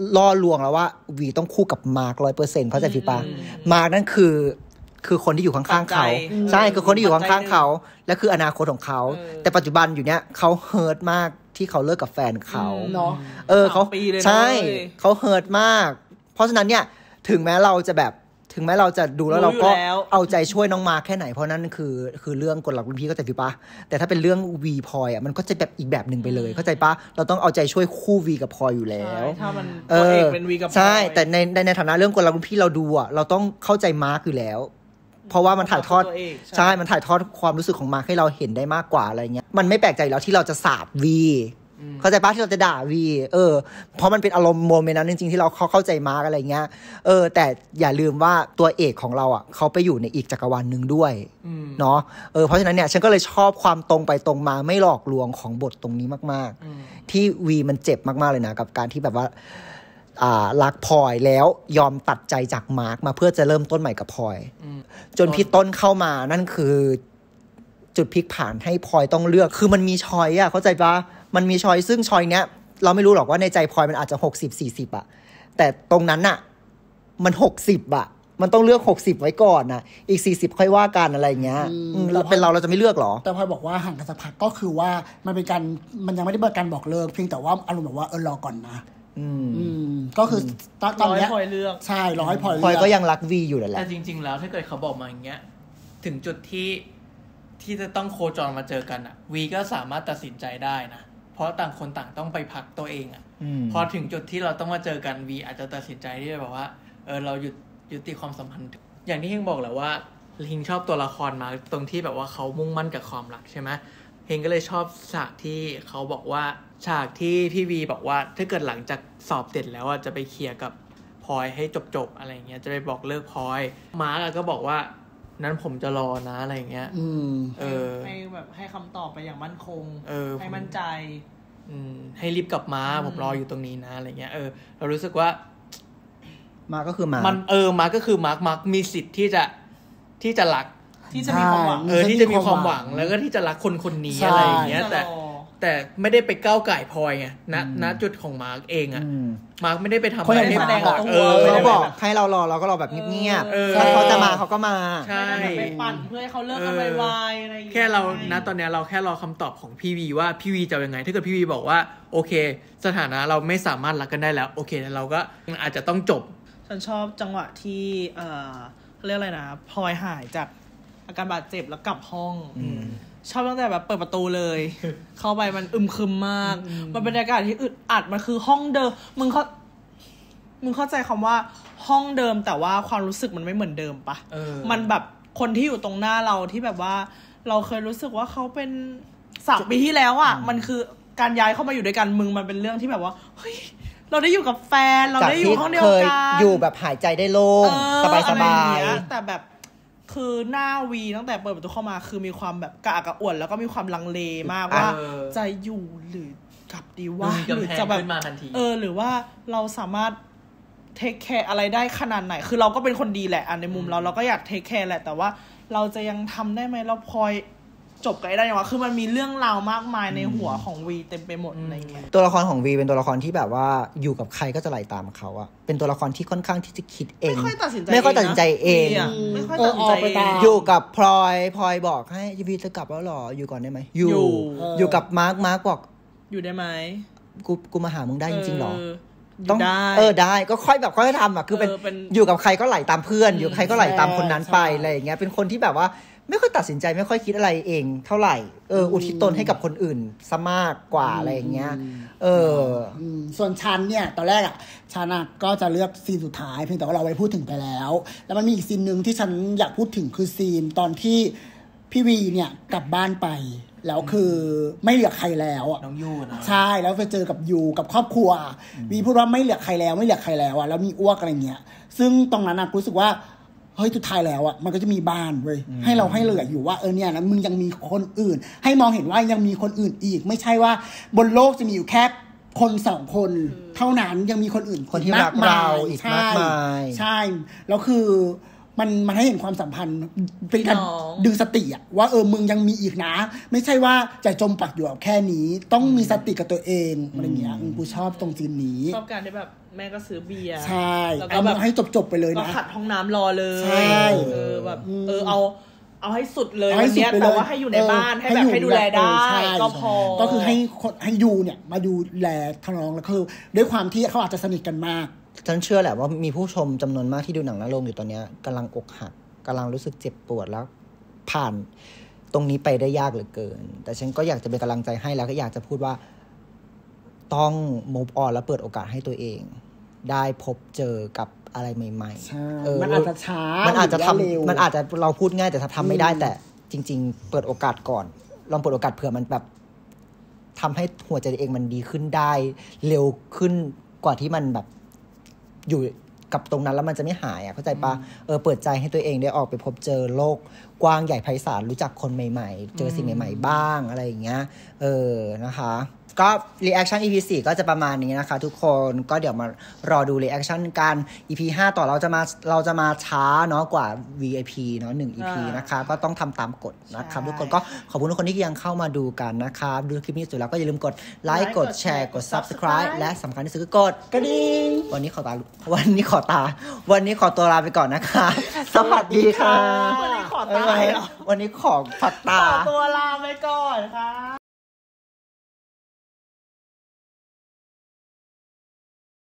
ล่อลวงแล้วว่าวีต้องคู่กับมาร์คร้อยเปอร์เซ็นต์เข้าใจฟิปะมาร์คนั่นคือคือคนที่อยู่ข้างๆเขาใช่คือคนที่อยู่ข้างๆเขาและคืออนาคตของเขาแต่ปัจจุบันอยู่เนี้ยเขาเฮิร์ตมากที่เขาเลิกกับแฟนเขาเนาะเออเขาใช่เขาเฮิร์ตมากเพราะฉะนั้นเนี่ยถึงแม้เราจะแบบถึงแม้เราจะดูแล้วเราก็เอาใจช่วยน้องมาแค่ไหนเพราะนั่นคือคือเรื่องกฎหลักรุ่นพี่เข้าใจฟิปะแต่ถ้าเป็นเรื่องวีพลอยอ่ะมันก็จะแบบอีกแบบหนึ่งไปเลยเข้าใจปะเราต้องเอาใจช่วยคู่วีกับพลอยอยู่แล้วถ้ามันตัวเอกเป็นวีกับพลอยใช่แต่ในในในฐานะเรื่องกฎหลักรุ่นพี่เราดูอ่ะเราต้องเข้าใจมาร์คอยู่แล้วเพราะว่ามันถ่ายทอดใช่มันถ่ายทอดความรู้สึกของมาร์คให้เราเห็นได้มากกว่าอะไรเงี้ยมันไม่แปลกใจแล้วที่เราจะสาบวีเข้าใจปะที่เราจะด่าวีเออเพราะมันเป็นอารมณ์โมเมนต์นั้นจริงๆที่เราเข้าเข้าใจมาร์กอะไรเงี้ยเออแต่อย่าลืมว่าตัวเอกของเราอ่ะเขาไปอยู่ในอีกจักรวาลนึงด้วยเนาะเออเพราะฉะนั้นเนี่ยฉันก็เลยชอบความตรงไปตรงมาไม่หลอกลวงของบทตรงนี้มากๆที่วีมันเจ็บมากๆเลยนะกับการที่แบบว่าอ่ารักพลอยแล้วยอมตัดใจจากมาร์กมาเพื่อจะเริ่มต้นใหม่กับพลอยจนพี่ต้นเข้ามานั่นคือจุดพลิกผันให้พลอยต้องเลือกคือมันมีชอยอ่ะเข้าใจปะมันมีชอยซึ่งชอยเนี้ยเราไม่รู้หรอกว่าในใจพลอยมันอาจจะหกสิบ สี่สิบอ่ะแต่ตรงนั้นน่ะมันหกสิบอ่ะมันต้องเลือกหกสิบไว้ก่อนนะอีกสี่สิบค่อยว่ากันอะไรเงี้ยเราเป็นเราเราจะไม่เลือกหรอแต่พลอยบอกว่าห่างกันสักพักก็คือว่ามันเป็นการมันยังไม่ได้เบิกการบอกเลิกเพียงแต่ว่าอารมณ์แบบว่าเออรอก่อนนะอืมก็คือตอนนี้พลอยเลือกใช่รอให้พลอยเลือกพลอยก็ยังรักวีอยู่แหละแต่จริงๆแล้วถ้าเกิดเขาบอกมาอย่างเงี้ยถึงจุดที่ที่จะต้องโคจรมาเจอกันอ่ะวีก็สามารถตัดสินใจได้นะเพราะต่างคนต่างต้องไปพักตัวเองอ่ะพอถึงจุดที่เราต้องมาเจอกันวีอาจจะตัดสินใจที่จะแบบว่าเออเราหยุดยุติความสัมพันธ์อย่างที่เฮงบอกแหละว่าเฮงชอบตัวละครมาตรงที่แบบว่าเขามุ่งมั่นกับความรักใช่ไหมเฮงก็เลยชอบฉากที่เขาบอกว่าฉากที่พี่วีบอกว่าถ้าเกิดหลังจากสอบเสร็จแล้วจะไปเคลียร์กับพลอยให้จบๆอะไรเงี้ยจะไปบอกเลิกพลอยมาร์กก็บอกว่านั้นผมจะรอนะอะไรเงี้ยอืมเออให้แบบให้คำตอบไปอย่างมั่นคงเออให้มั่นใจอืมให้รีบกลับมาผมรออยู่ตรงนี้นะอะไรเงี้ยเออเรารู้สึกว่ามาก็คือมามันเออมาก็คือมาร์กมาร์กมีสิทธิ์ที่จะที่จะรักที่จะมีความหวังเออที่จะมีความหวังแล้วก็ที่จะรักคนคนนี้อะไรอย่างเงี้ยแต่แต่ไม่ได้ไปก้าวไก่พลอยไงณณจุดของมาร์กเองอ่ะมาร์กไม่ได้ไปทำอะไรให้มาร์กเออเขาบอกให้เรารอเราก็รอแบบเงียบๆถ้าเขาจะมาเขาก็มาใช่ไปปั่นเพื่อให้เขาเลิกกันไวๆอะไรอย่างเงี้ยแค่เราณตอนนี้เราแค่รอคำตอบของพี่วีว่าพี่วีจะยังไงถ้าเกิดพี่วีบอกว่าโอเคสถานะเราไม่สามารถรักกันได้แล้วโอเคเราก็อาจจะต้องจบฉันชอบจังหวะที่เอ่อเรียกอะไรนะพลอยหายจากอาการบาดเจ็บแล้วกลับห้องชอบตั้งแต่แบบเปิดประตูเลย เข้าไปมันอึมครึมมากมันบรรยากาศที่อึดอัดมันคือห้องเดิมมึงเขามึงเข้าใจคำว่าห้องเดิมแต่ว่าความรู้สึกมันไม่เหมือนเดิมปะมันแบบคนที่อยู่ตรงหน้าเราที่แบบว่าเราเคยรู้สึกว่าเขาเป็นสามปีที่แล้วอ่ะมันคือการย้ายเข้ามาอยู่ด้วยกันมึงมันเป็นเรื่องที่แบบว่าเฮ้ยเราได้อยู่กับแฟนเราได้อยู่ห้องเดียวกันอยู่แบบหายใจได้โล่งสบายๆแต่แบบคือหน้าวีตั้งแต่เปิดประตูเข้ามาคือมีความแบบกระอักกระอ่วนแล้วก็มีความลังเลมากว่าจะอยู่หรือกลับดีว่าหรือจะแบบเออหรือว่าเราสามารถเทคแคร์อะไรได้ขนาดไหนคือเราก็เป็นคนดีแหละอันในมุมเราเราก็อยากเทคแคร์แหละแต่ว่าเราจะยังทำได้ไหมเราพลอยจบกันได้ยังวะคือมันมีเรื่องราวมากมายในหัวของวีเต็มไปหมดอะไรเงี้ยตัวละครของวีเป็นตัวละครที่แบบว่าอยู่กับใครก็จะไหลตามเขาอะเป็นตัวละครที่ค่อนข้างที่จะคิดเองไม่ค่อยตัดสินใจไม่ค่อยตัดสินใจเองไม่ค่อยตัดสินใจเองอยู่กับพลอยพลอยบอกให้วีจะกลับแล้วหรออยู่ก่อนได้ไหมอยู่อยู่กับมาร์คมาร์คบอกอยู่ได้ไหมกูกูมาหามึงได้จริงๆหรอต้องเออได้ก็ค่อยแบบค่อยทำอะคือเป็นอยู่กับใครก็ไหลตามเพื่อนอยู่กับใครก็ไหลตามคนนั้นไปอะไรอย่างเงี้ยเป็นคนที่แบบว่าไม่ค่อยตัดสินใจไม่ค่อยคิดอะไรเองเท่าไหร่เอออุทิศตนให้กับคนอื่นซะมากกว่าอะไรอย่างเงี้ยเออส่วนฉันเนี่ยตอนแรกอ่ะฉันอ่ะก็จะเลือกซีนสุดท้ายเพียงแต่ว่าเราไปพูดถึงไปแล้วแล้วมันมีอีกซีนนึงที่ฉันอยากพูดถึงคือซีนตอนที่พี่วีเนี่ยกลับบ้านไปแล้วคือไม่เหลือใครแล้วอ่ะน้องยูนะใช่แล้วไปเจอกับยูกับครอบครัววีพูดว่าไม่เหลือใครแล้วไม่เหลือใครแล้วอ่ะแล้วมีอ้วกอะไรเงี้ยซึ่งตรงนั้นอ่ะรู้สึกว่าเฮ้ยสุดท้ายแล้วอ่ะมันก็จะมีบ้านเว้ยให้เราให้เหลืออยู่ว่าเออเนี่ยนะมึงยังมีคนอื่นให้มองเห็นว่ายังมีคนอื่นอีกไม่ใช่ว่าบนโลกจะมีอยู่แค่คนสองคนเท่านั้นยังมีคนอื่นคนที่รักเราอีกมากมายใช่แล้วคือมันมันให้เห็นความสัมพันธ์เป็นการดึงสติอะว่าเออมึงยังมีอีกนะ ไม่ใช่ว่าจะจมปักอยู่กับแค่นี้ต้องมีสติกับตัวเองอะไรเงี้ยกูชอบตรงซีนนี้ชอบการที่แบบแม่ก็ซื้อเบียร์ใช่แล้วก็เอาแบบให้จบๆไปเลยนะก็ขัดห้องน้ำรอเลยใช่เออแบบเออเอาเอาให้สุดเลยวันนี้แต่ว่าให้อยู่ในบ้านให้แบบให้ดูแลได้ก็พอก็คือให้ให้ยูเนี่ยมาดูแลทน้องแล้วคือด้วยความที่เขาอาจจะสนิทกันมากฉันเชื่อแหละว่ามีผู้ชมจำนวนมากที่ดูหนังหน้าโรงอยู่ตอนนี้กำลังอกหักกำลังรู้สึกเจ็บปวดแล้วผ่านตรงนี้ไปได้ยากเหลือเกินแต่ฉันก็อยากจะเป็นกำลังใจให้แล้วก็อยากจะพูดว่าต้อง move on แล้วเปิดโอกาสให้ตัวเองได้พบเจอกับอะไรใหม่ๆมันอาจจะช้ามันอาจจะทำมันอาจจะเราพูดง่ายแต่ทำไม่ได้แต่จริงๆเปิดโอกาสก่อนลองเปิดโอกาสเผื่อมันแบบทำให้หัวใจเองมันดีขึ้นได้เร็วขึ้นกว่าที่มันแบบอยู่กับตรงนั้นแล้วมันจะไม่หายอ่ะเข้าใจปะเออเปิดใจให้ตัวเองได้ออกไปพบเจอโลกกว้างใหญ่ไพศาลรู้จักคนใหม่ๆเจอสิ่งใหม่ๆบ้างอะไรอย่างเงี้ยเออนะคะก็ reaction อี พี สี่ก็จะประมาณนี้นะคะทุกคนก็เดี๋ยวมารอดู reaction กัน อี พี ห้าต่อเราจะมาเราจะมาช้าเนาะกว่า วี ไอ พี เนาะหนึ่ง อี พี นะคะก็ต้องทำตามกฎนะครับทุกคนก็ขอบคุณทุกคนที่ยังเข้ามาดูกันนะครับดูคลิปนี้สุดแล้วก็อย่าลืมกดไลค์กดแชร์กด Subscribe และสำคัญที่สุดคือกดกระดิ่งวันนี้ขอตาวันนี้ขอตาวันนี้ขอตัวลาไปก่อนนะคะสวัสดีค่ะวันนี้ขอตาวันนี้ขอผักตาขอตัวลาไปก่อนค่ะ